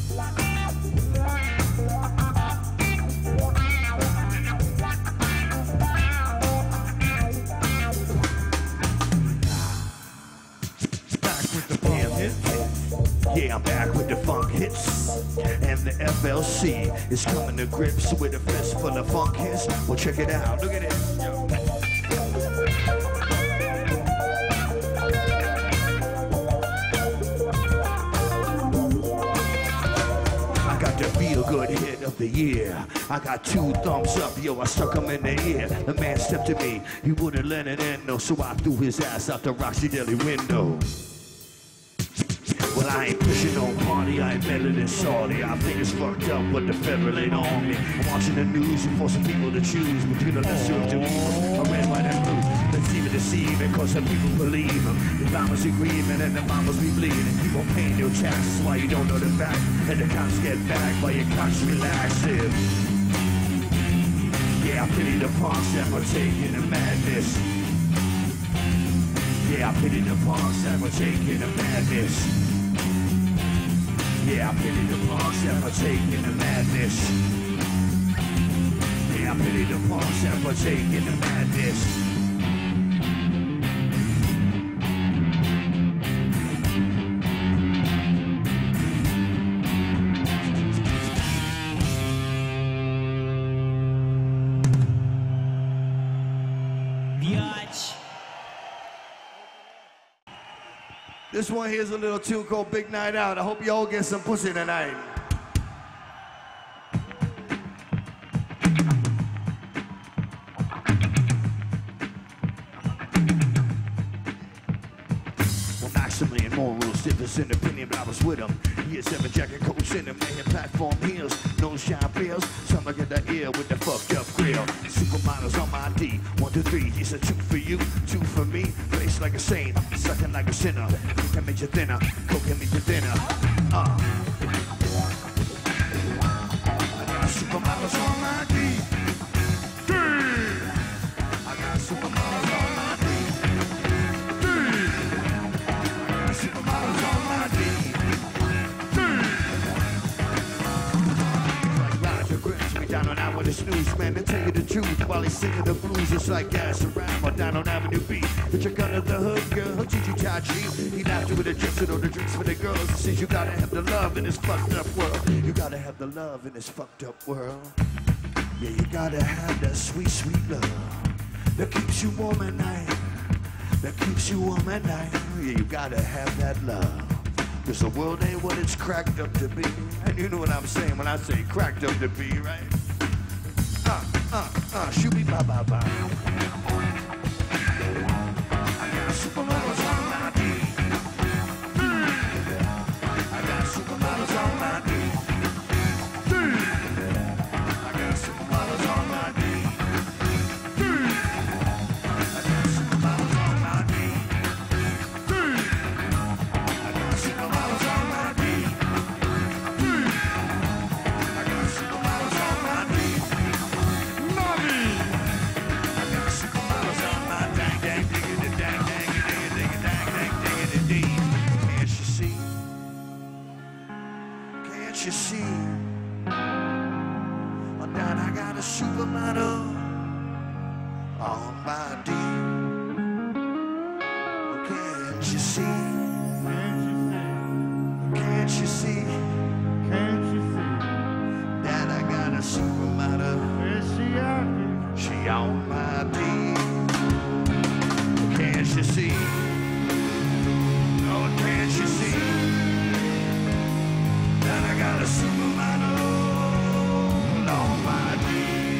Yeah, I'm back with the funk hits, and the F L C is coming to grips with a fist full of funk hits. Well, check it out, look at it. I got the feel-good hit of the year. I got two thumbs up, yo, I stuck him in the ear. The man stepped to me, he wouldn't let it in, no, so I threw his ass out the Roxy Deli window. Well, I ain't pushing no party, I ain't better than salty. I think it's fucked up what the federal ain't on me. I'm watching the news and forcing people to choose between the lesser of two evils, a red, white, and blue. Let's even deceive it, cause some people believe them. The mamas be grieving and the mamas be bleeding. People paying your taxes while you don't know the fact. And the cops get back while your cops relaxing. Yeah, I pity the punks that were taking the madness. Yeah, I pity the punks that were taking the madness. Yeah, I pity the punks that were taking the madness. Yeah, I pity the punks that were taking the madness. This one here's a little tune called Big Night Out. I hope y'all get some pussy tonight. Well, Maximilian Morals, difference in opinion, but I was with him. He had seven jacket coats in him, they had platform heels, no shine bills. Some look at the ear with the fucked up grill. Supermodels on my D, one, two, three. He said two for you, two for me. Face like a saint, sucking like a sinner. You can make you thinner, coke can make you thinner. Uh. I got supermodels on my D. D. I got supermodels on my D. D. I got supermodels on my D. D. Like Roger Grimes, we down on out with the snooze, man. To tell you the truth, while he's singing the blues, it's like gas around or down on Avenue B. The chick under the hood, girl, Gigi Tachi. He laughed with a dress and all the drinks for the girls. He says you gotta have the love in this fucked up world. You gotta have the love in this fucked up world. Yeah, you gotta have that sweet, sweet love that keeps you warm at night. That keeps you warm at night. Yeah, you gotta have that love. Cause the world ain't what it's cracked up to be. And you know what I'm saying when I say cracked up to be, right? Uh, uh, uh, shooby ba ba ba. I got supermodels on my D. I got supermodels on my D. I got supermodels on my D. I got supermodels on my D. I got supermodels on my D. I got supermodels on my D. Mommy! I got supermodels on my dang dang diggity dang dang diggity diggity dang dang diggity dee. Can't you see? Can't you see? Oh, Dad, I got a supermodel on my D. Oh, can't you see? Can't you see? Can't you see? Dad, I got a supermodel. Where's she at? She on my D. Can't you see? Oh, can't you see? That I got a supermodel on my D.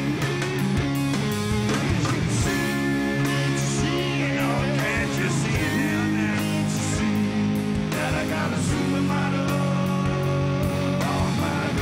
Can't you see? Oh, can't you see it down there? That I got a supermodel on my D.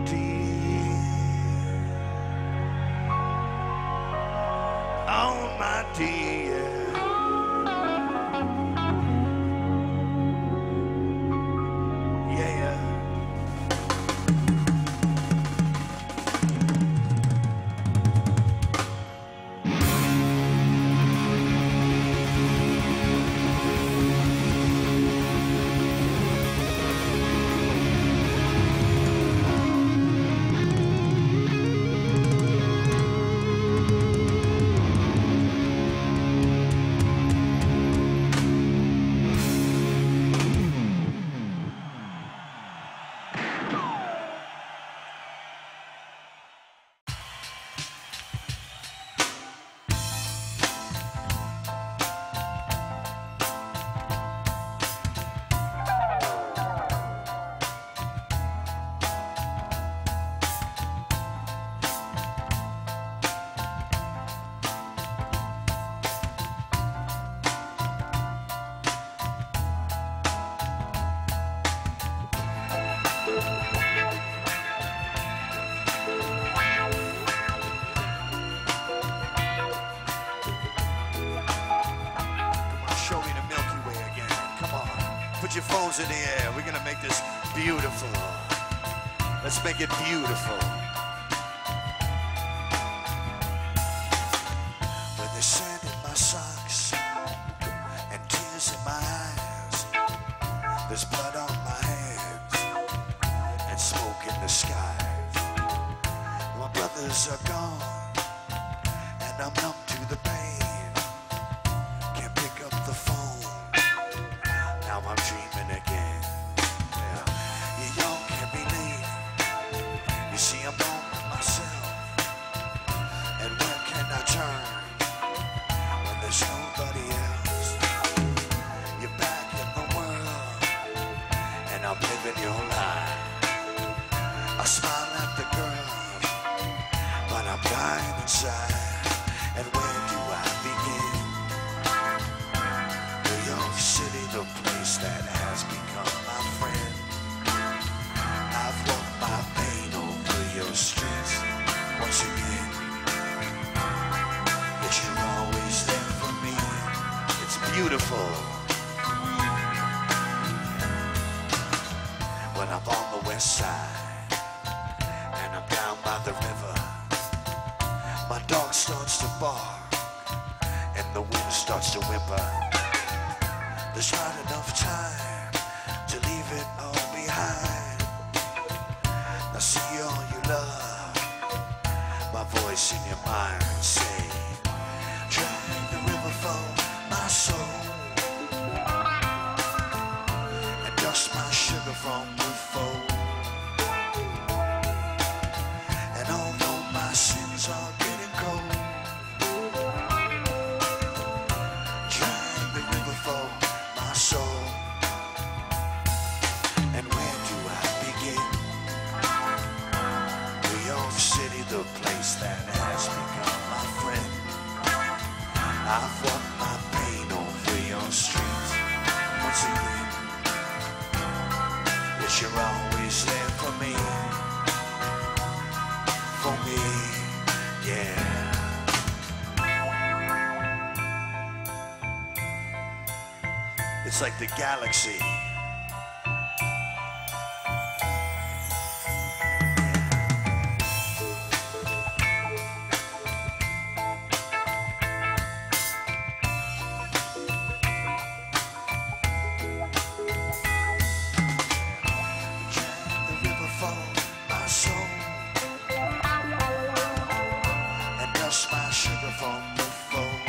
dear. Oh, my dear. Yeah. Show me the Milky Way again. Come on. Put your phones in the air. We're going to make this beautiful. Let's make it beautiful. When there's sand in my socks and tears in my eyes, there's blood on my hands and smoke in the skies. My brothers are gone and I'm numb to the pain. The phone. Now I'm dreaming again. Yeah. You young can't believe. You see I'm home with myself. And where can I turn when there's nobody else? You're back in the world and I'm living your life. I smile at the girl, but I'm dying inside. And where do I begin? City, the place that has become my friend. I've walked my pain over your streets once again. But you're always there for me. It's beautiful. When I'm on the west side and I'm down by the river, my dog starts to bark and the wind starts to whimper. There's not enough time to leave it all behind. Now see all you love, my voice in your mind say, drag the river for my soul, and dust my sugar from the fold. And although my sins are getting cold, drag the river for my soul. And where do I begin? New York City, the place that has become my friend. I've walked my pain over your streets once again. Yet you're always there for me. For me, yeah. It's like the galaxy. The river for my soul, and dust my sugar from the fold.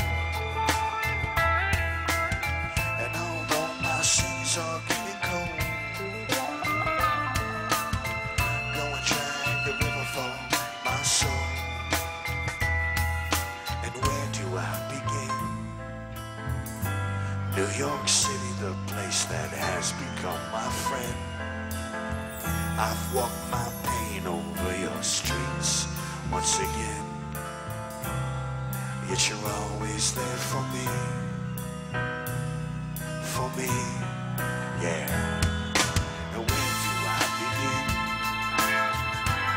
And although my sins are getting cold, go and drag the river for my soul. And where do I begin? New York City, the place that has become my friend. I've walked my pain over your streets once again. Yet you're always there for me. For me, yeah. And where do I begin?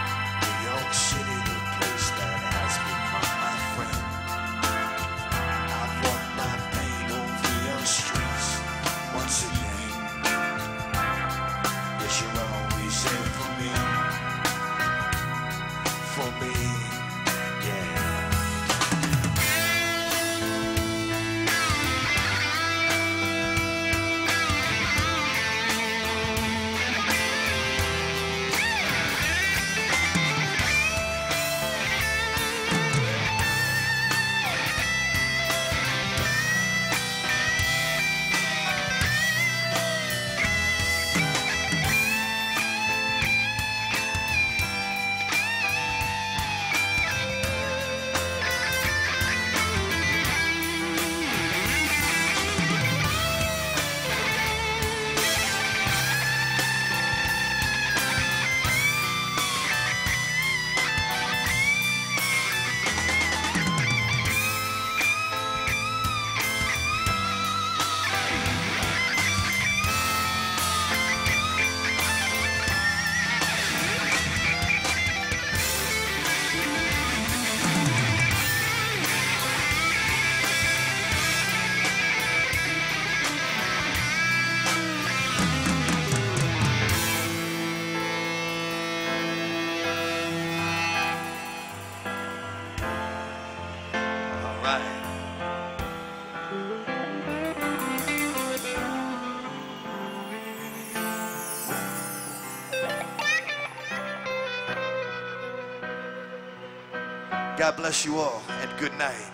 God bless you all, and good night.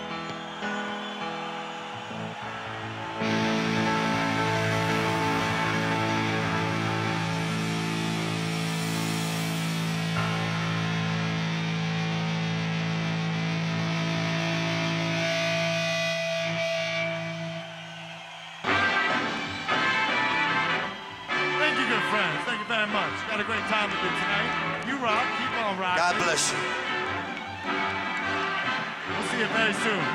Thank you, good friends. Thank you very much. Got a great time with you tonight. You rock. Keep on rocking. God bless you. We'll see you very soon.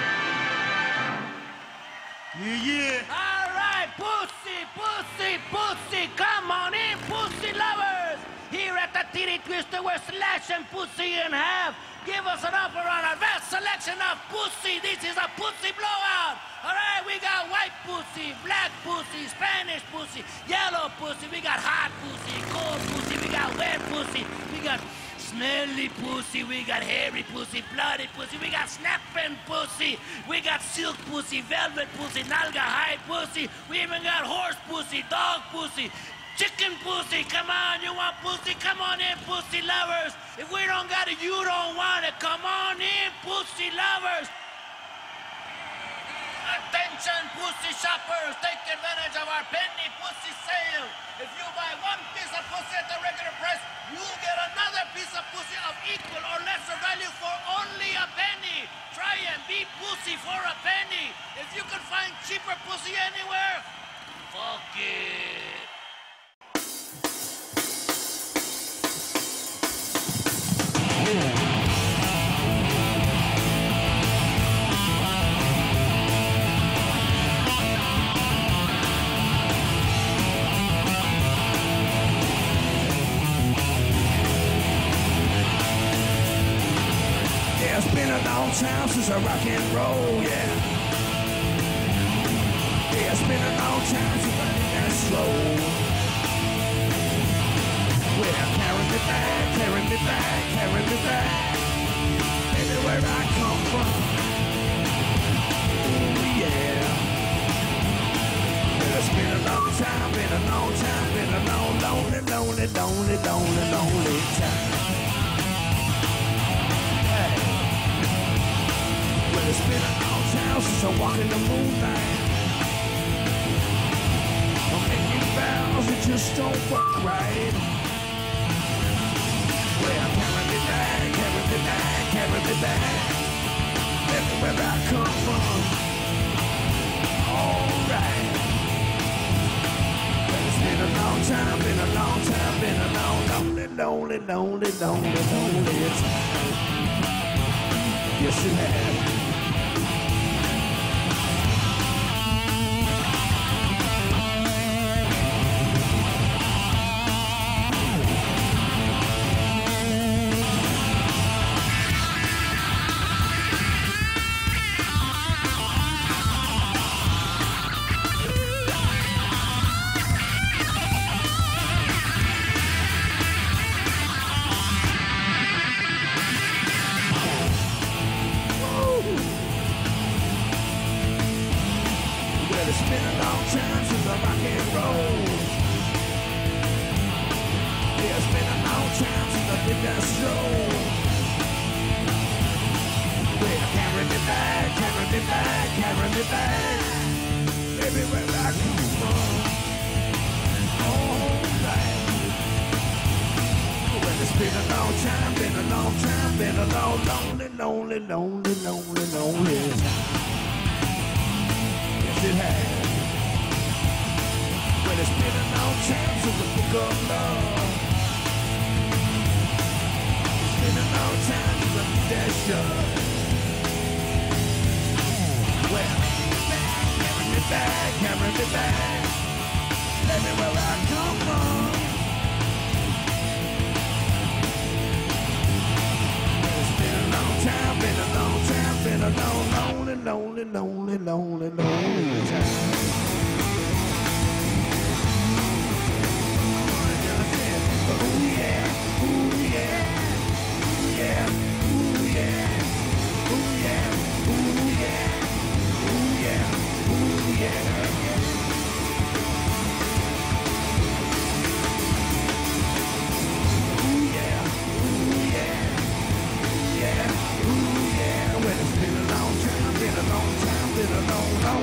Yeah, yeah. All right, pussy, pussy, pussy, come on in, pussy lovers. Here at the Titty Twister, we're slashing pussy in half. Give us an offer on our vast selection of pussy. This is a pussy blowout. All right, we got white pussy, black pussy, Spanish pussy, yellow pussy. We got hot pussy, cold pussy. We got wet pussy. We got smelly pussy. We got hairy pussy, bloody pussy. We got snapping pussy. We got silk pussy, velvet pussy, nalga high pussy. We even got horse pussy, dog pussy, chicken pussy. Come on, you want pussy? Come on in, pussy lovers. If we don't got it, you don't want it. Come on in, pussy lovers. Attention, pussy shoppers, take advantage of our penny pussy sale. If you buy one piece of pussy at the regular price, you get another piece of pussy of equal or lesser value for only a penny. Try and beat pussy for a penny. If you can find cheaper pussy anywhere, fuck it. It's been a long time since I rock and roll, yeah. Yeah, it's been a long time since I did that slow. Well, carry me back, carry me back, carry me back. Anywhere I come from. Ooh, yeah. Well, it's been a long time, been a long time, been a long, lonely, lonely, lonely, lonely, lonely time. It's been a long time since I walked in the moonlight. I'm making vows that just don't work right. Well, carry me back, carry me back, carry me back. Everywhere I come from. Alright. Well, it's been a long time, been a long time, been a long, lonely, lonely, lonely, lonely, lonely time. Yes, it has. It's been a long time since I rock and roll. Yeah, it's been a long time since I did that stroll. Well, carry me back, carry me back, carry me back. Everywhere I come from. Alright. Well, it's been a long time, been a long time, been a long, lonely, lonely, lonely, lonely, lonely time. It has. Well, it's been a long time since the book of love. It's been a long time since I did that shot. Well, carry me back, carry me back. Let me where I come from. Well, it's been a long time, been a long time, been a long, lonely, lonely, lonely, lonely, lonely time. Ooh yeah, ooh yeah, ooh yeah, ooh yeah, ooh yeah, ooh yeah, ooh yeah, ooh yeah. Ooh yeah, ooh yeah, yeah.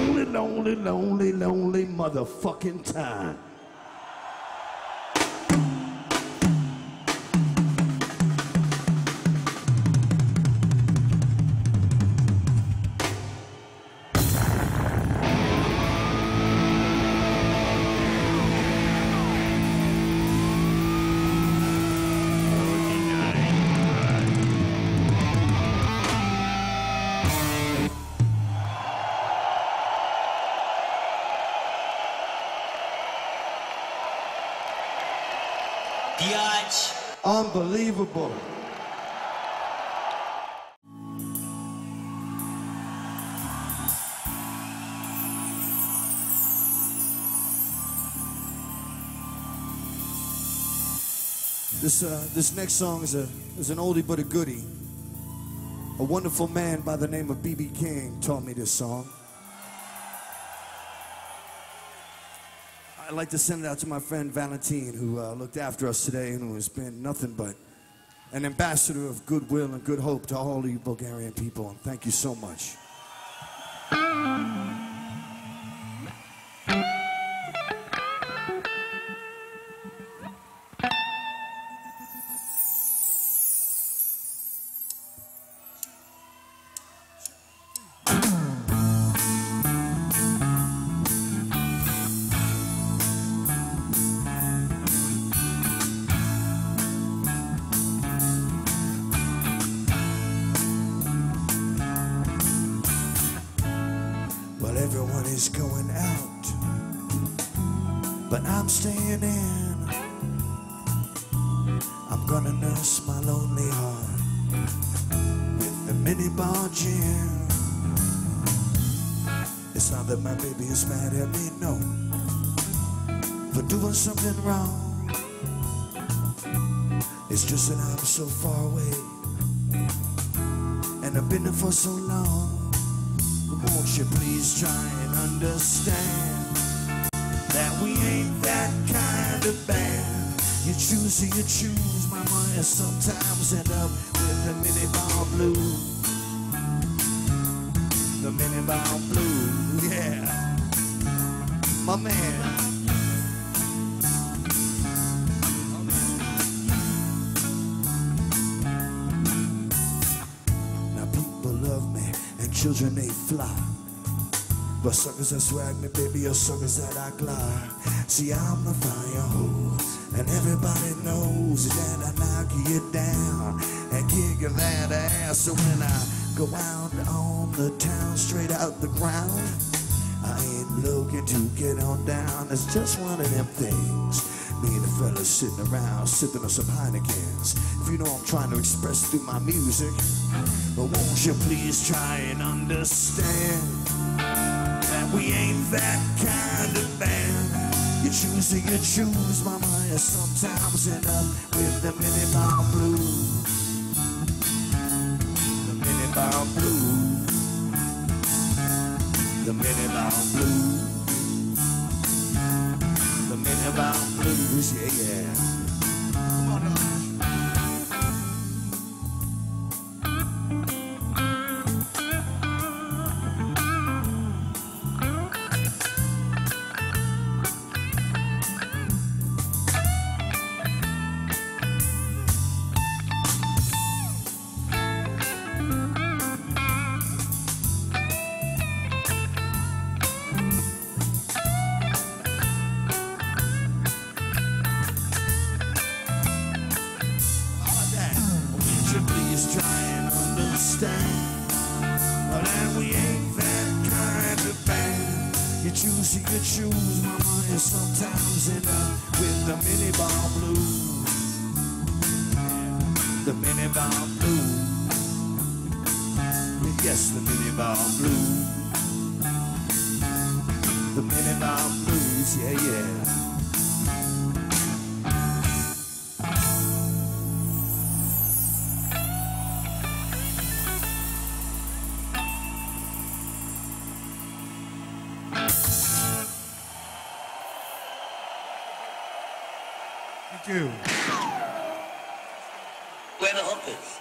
lonely, lonely, lonely, lonely motherfucking time. Unbelievable. This uh, this next song is a is an oldie but a goodie. A wonderful man by the name of B B King taught me this song. I'd like to send it out to my friend Valentine, who uh, looked after us today and who has been nothing but an ambassador of goodwill and good hope to all of you Bulgarian people, and thank you so much. Everyone is going out, but I'm staying in. I'm gonna nurse my lonely heart with the minibar gin. It's not that my baby is mad at me, no, for doing something wrong. It's just that I'm so far away, and I've been there for so long. Won't you please try and understand that we ain't that kind of band. You choose who you choose, mama, and sometimes end up with the minibar blues. The minibar blues, yeah. My man. Now people love me and children they fly, but suckers that swag me, baby, or suckers that I glide. See, I'm the fire hose, and everybody knows that I knock you down and kick that ass. So when I go out on the town, straight out the ground, I ain't looking to get on down. It's just one of them things. Me and the fellas sitting around, sipping on some Heinekens. If you know I'm trying to express through my music, but won't you please try and understand that we ain't that kind of band. You choose who you choose, mama, and sometimes end up with the minibar blues. The minibar blues. The minibar blues. The minibar blues, yeah, yeah. Come on now. That we ain't that kind of band. You choose who you choose, mama, and sometimes end up with the minibar blues. The minibar blues. Yes, the minibar blues. The minibar blues, yeah, yeah. Thank you. Where the hookers?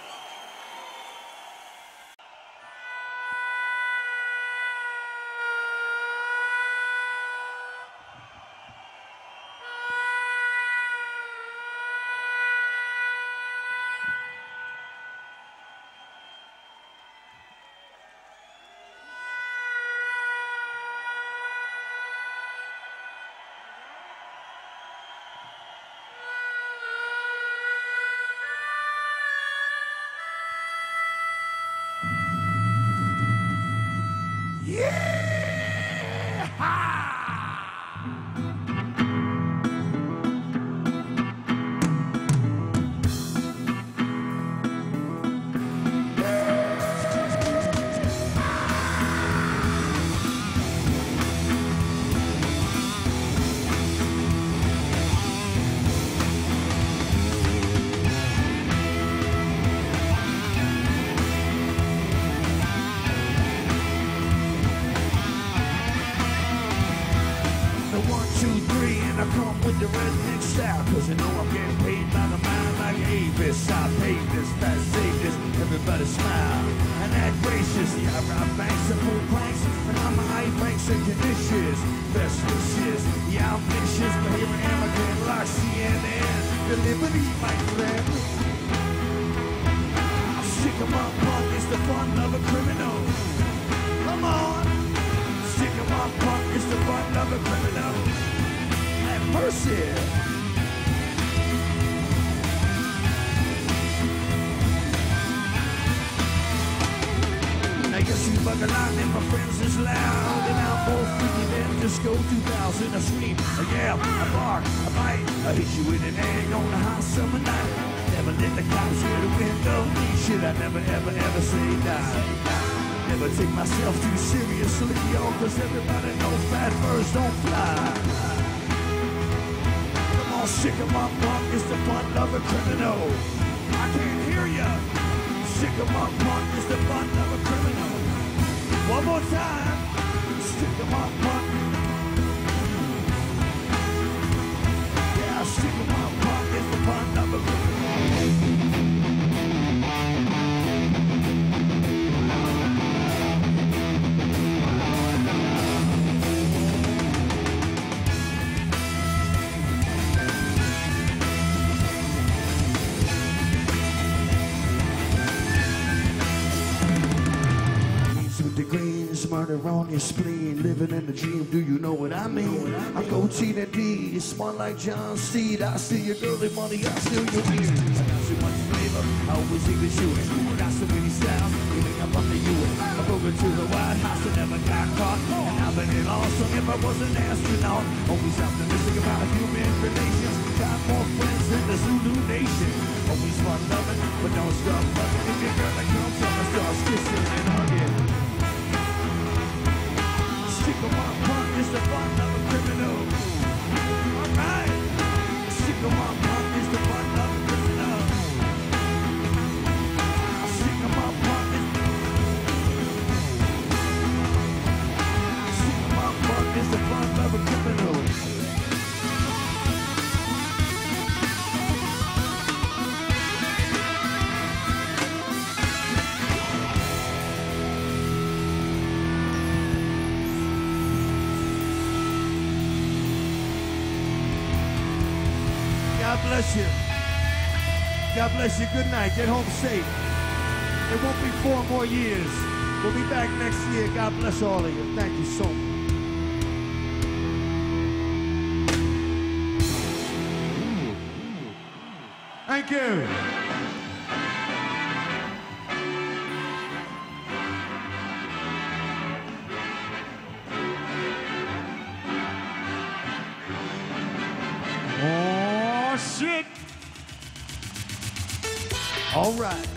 With the redneck style, cause you know I'm getting paid by the mind like Avis. I paid this, that saved this, everybody smile and act gracious. Yeah, I ride banks and pull planks, and I'm high banks and conditions. Best wishes, yeah, I'm vicious, but here I am again like C N N. The liberty, my friend. Stick 'em up, punk, it's the fun of a criminal. Come on. Stick 'em up, punk, it's the fun of a criminal. Mercy. Now you see bucket line and my friends is loud, and I'm both freaking in disco two thousand. I scream, I yell, I bark, I bite, I hit you with an egg on a hot summer night. Never let the cops hear the window. Shit, I never ever ever say die. Never take myself too seriously, y'all, cause everybody knows fat birds don't fly. Sick 'em up, punk, it's the fun of a criminal. I can't hear ya. Sick 'em up, punk, it's the fun of a criminal. One more time. Stick 'em up, punk. Yeah, stick 'em up, punk, it's the fun of a criminal. Murder on your spleen, living in the dream, do you know what I mean? I go T to D, smart like John Steed. I steal your girly money, I steal your weed. I got so much flavor, I always even shoot it. Got so many styles, even up under you. I broke into the White House and never got caught. And I've been in awesome if I was an astronaut. Always optimistic about human relations. Got more friends than the Zulu Nation. Always fun loving, but don't stop loving. If your girl that comes up and starts kissing and hugging. Stick 'em up, punk, it's the fun of a criminal. Alright. Stick 'em up, punk, it's the fun of a criminal. Stick 'em up, punk, it's Stick 'em up, punk, it's the fun of a criminal. God bless you. God bless you. Good night. Get home safe. It won't be four more years. We'll be back next year. God bless all of you. Thank you so much. Thank you. Oh, shit. All right.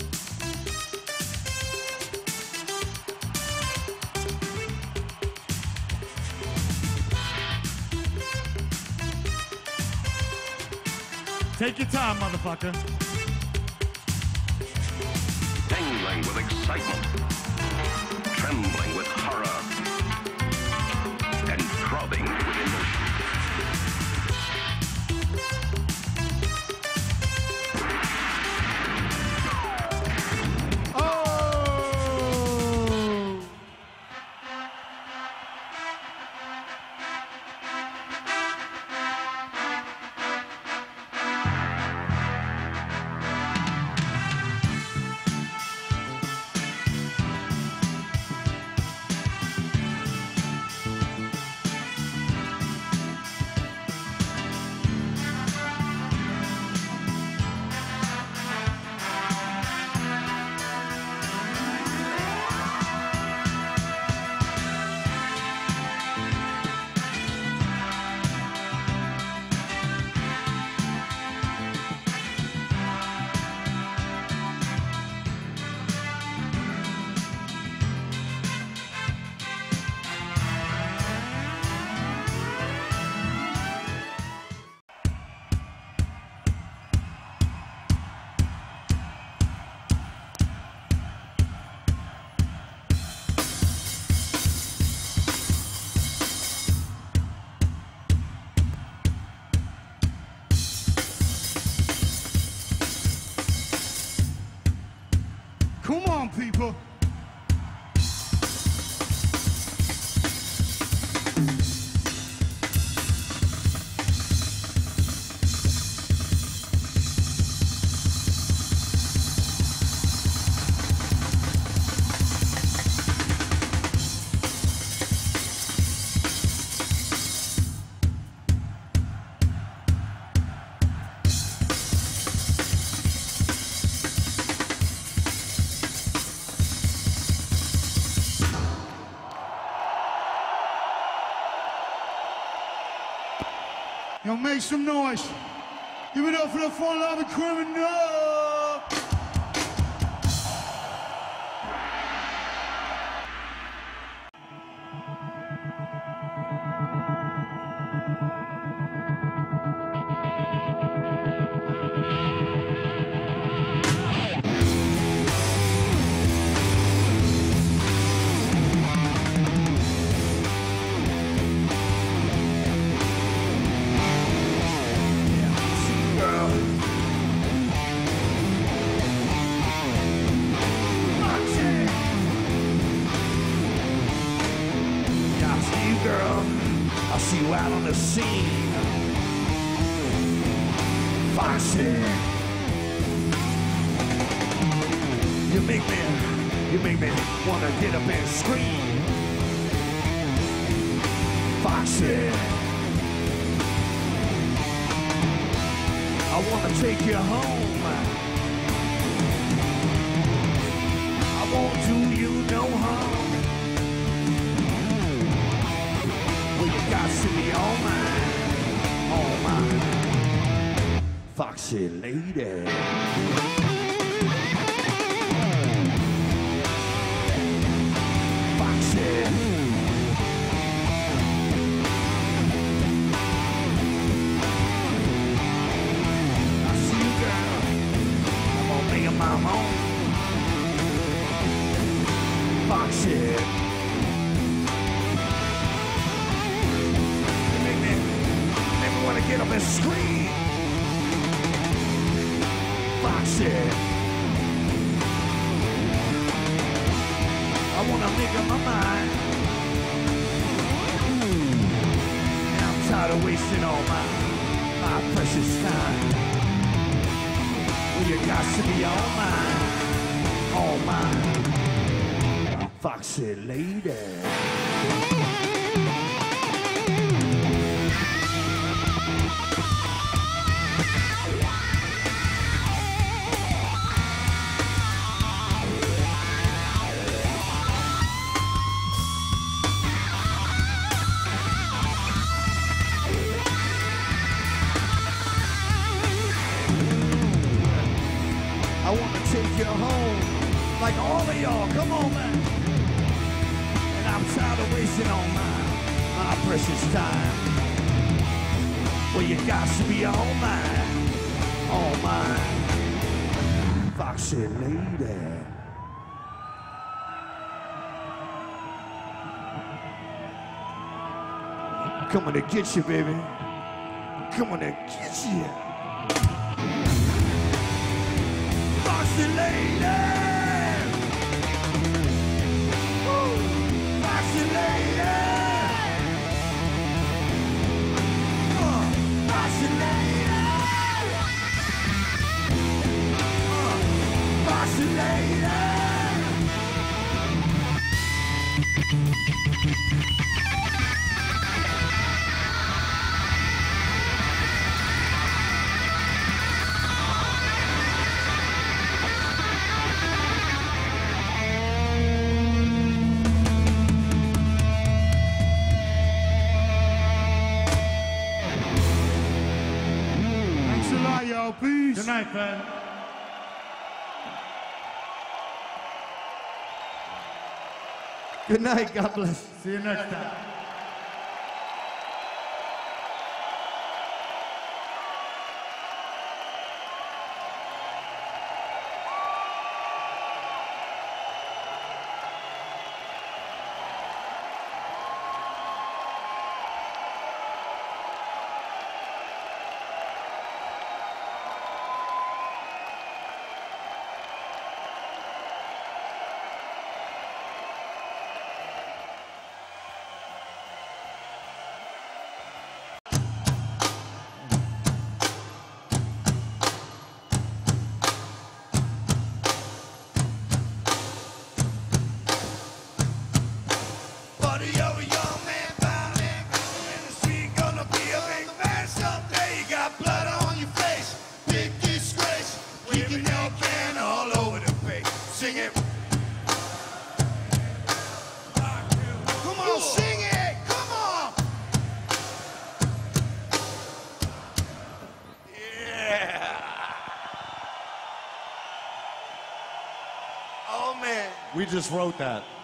Take your time, motherfucker. Tingling with excitement, trembling with horror, and throbbing with emotion. people. Yo, make some noise. Give it up for the Fun Loving Criminal. See you out on the scene, Foxy. You make me, you make me wanna get up and scream, Foxy. I wanna take you home. I won't do you no harm. You got to be all mine, all mine, Foxy lady. Foxy. I see you, girl. I'm gonna make it my own, Foxy. Wanna get up and scream, Foxy. I wanna make up my mind, and I'm tired of wasting all my my precious time. Well, you got to be all mine, all mine, Foxy lady. I want to take you home, like all of y'all, come on, man. And I'm tired of wasting all my, my precious time. Well, you got to be all mine, all mine, Foxy lady. Coming to get you, baby. Coming to get you. Foxy lady, Woo. Foxy lady, uh, Foxy lady, uh, Foxy lady. Peace. Good night, man. Good night. God bless. See you next time. just wrote that.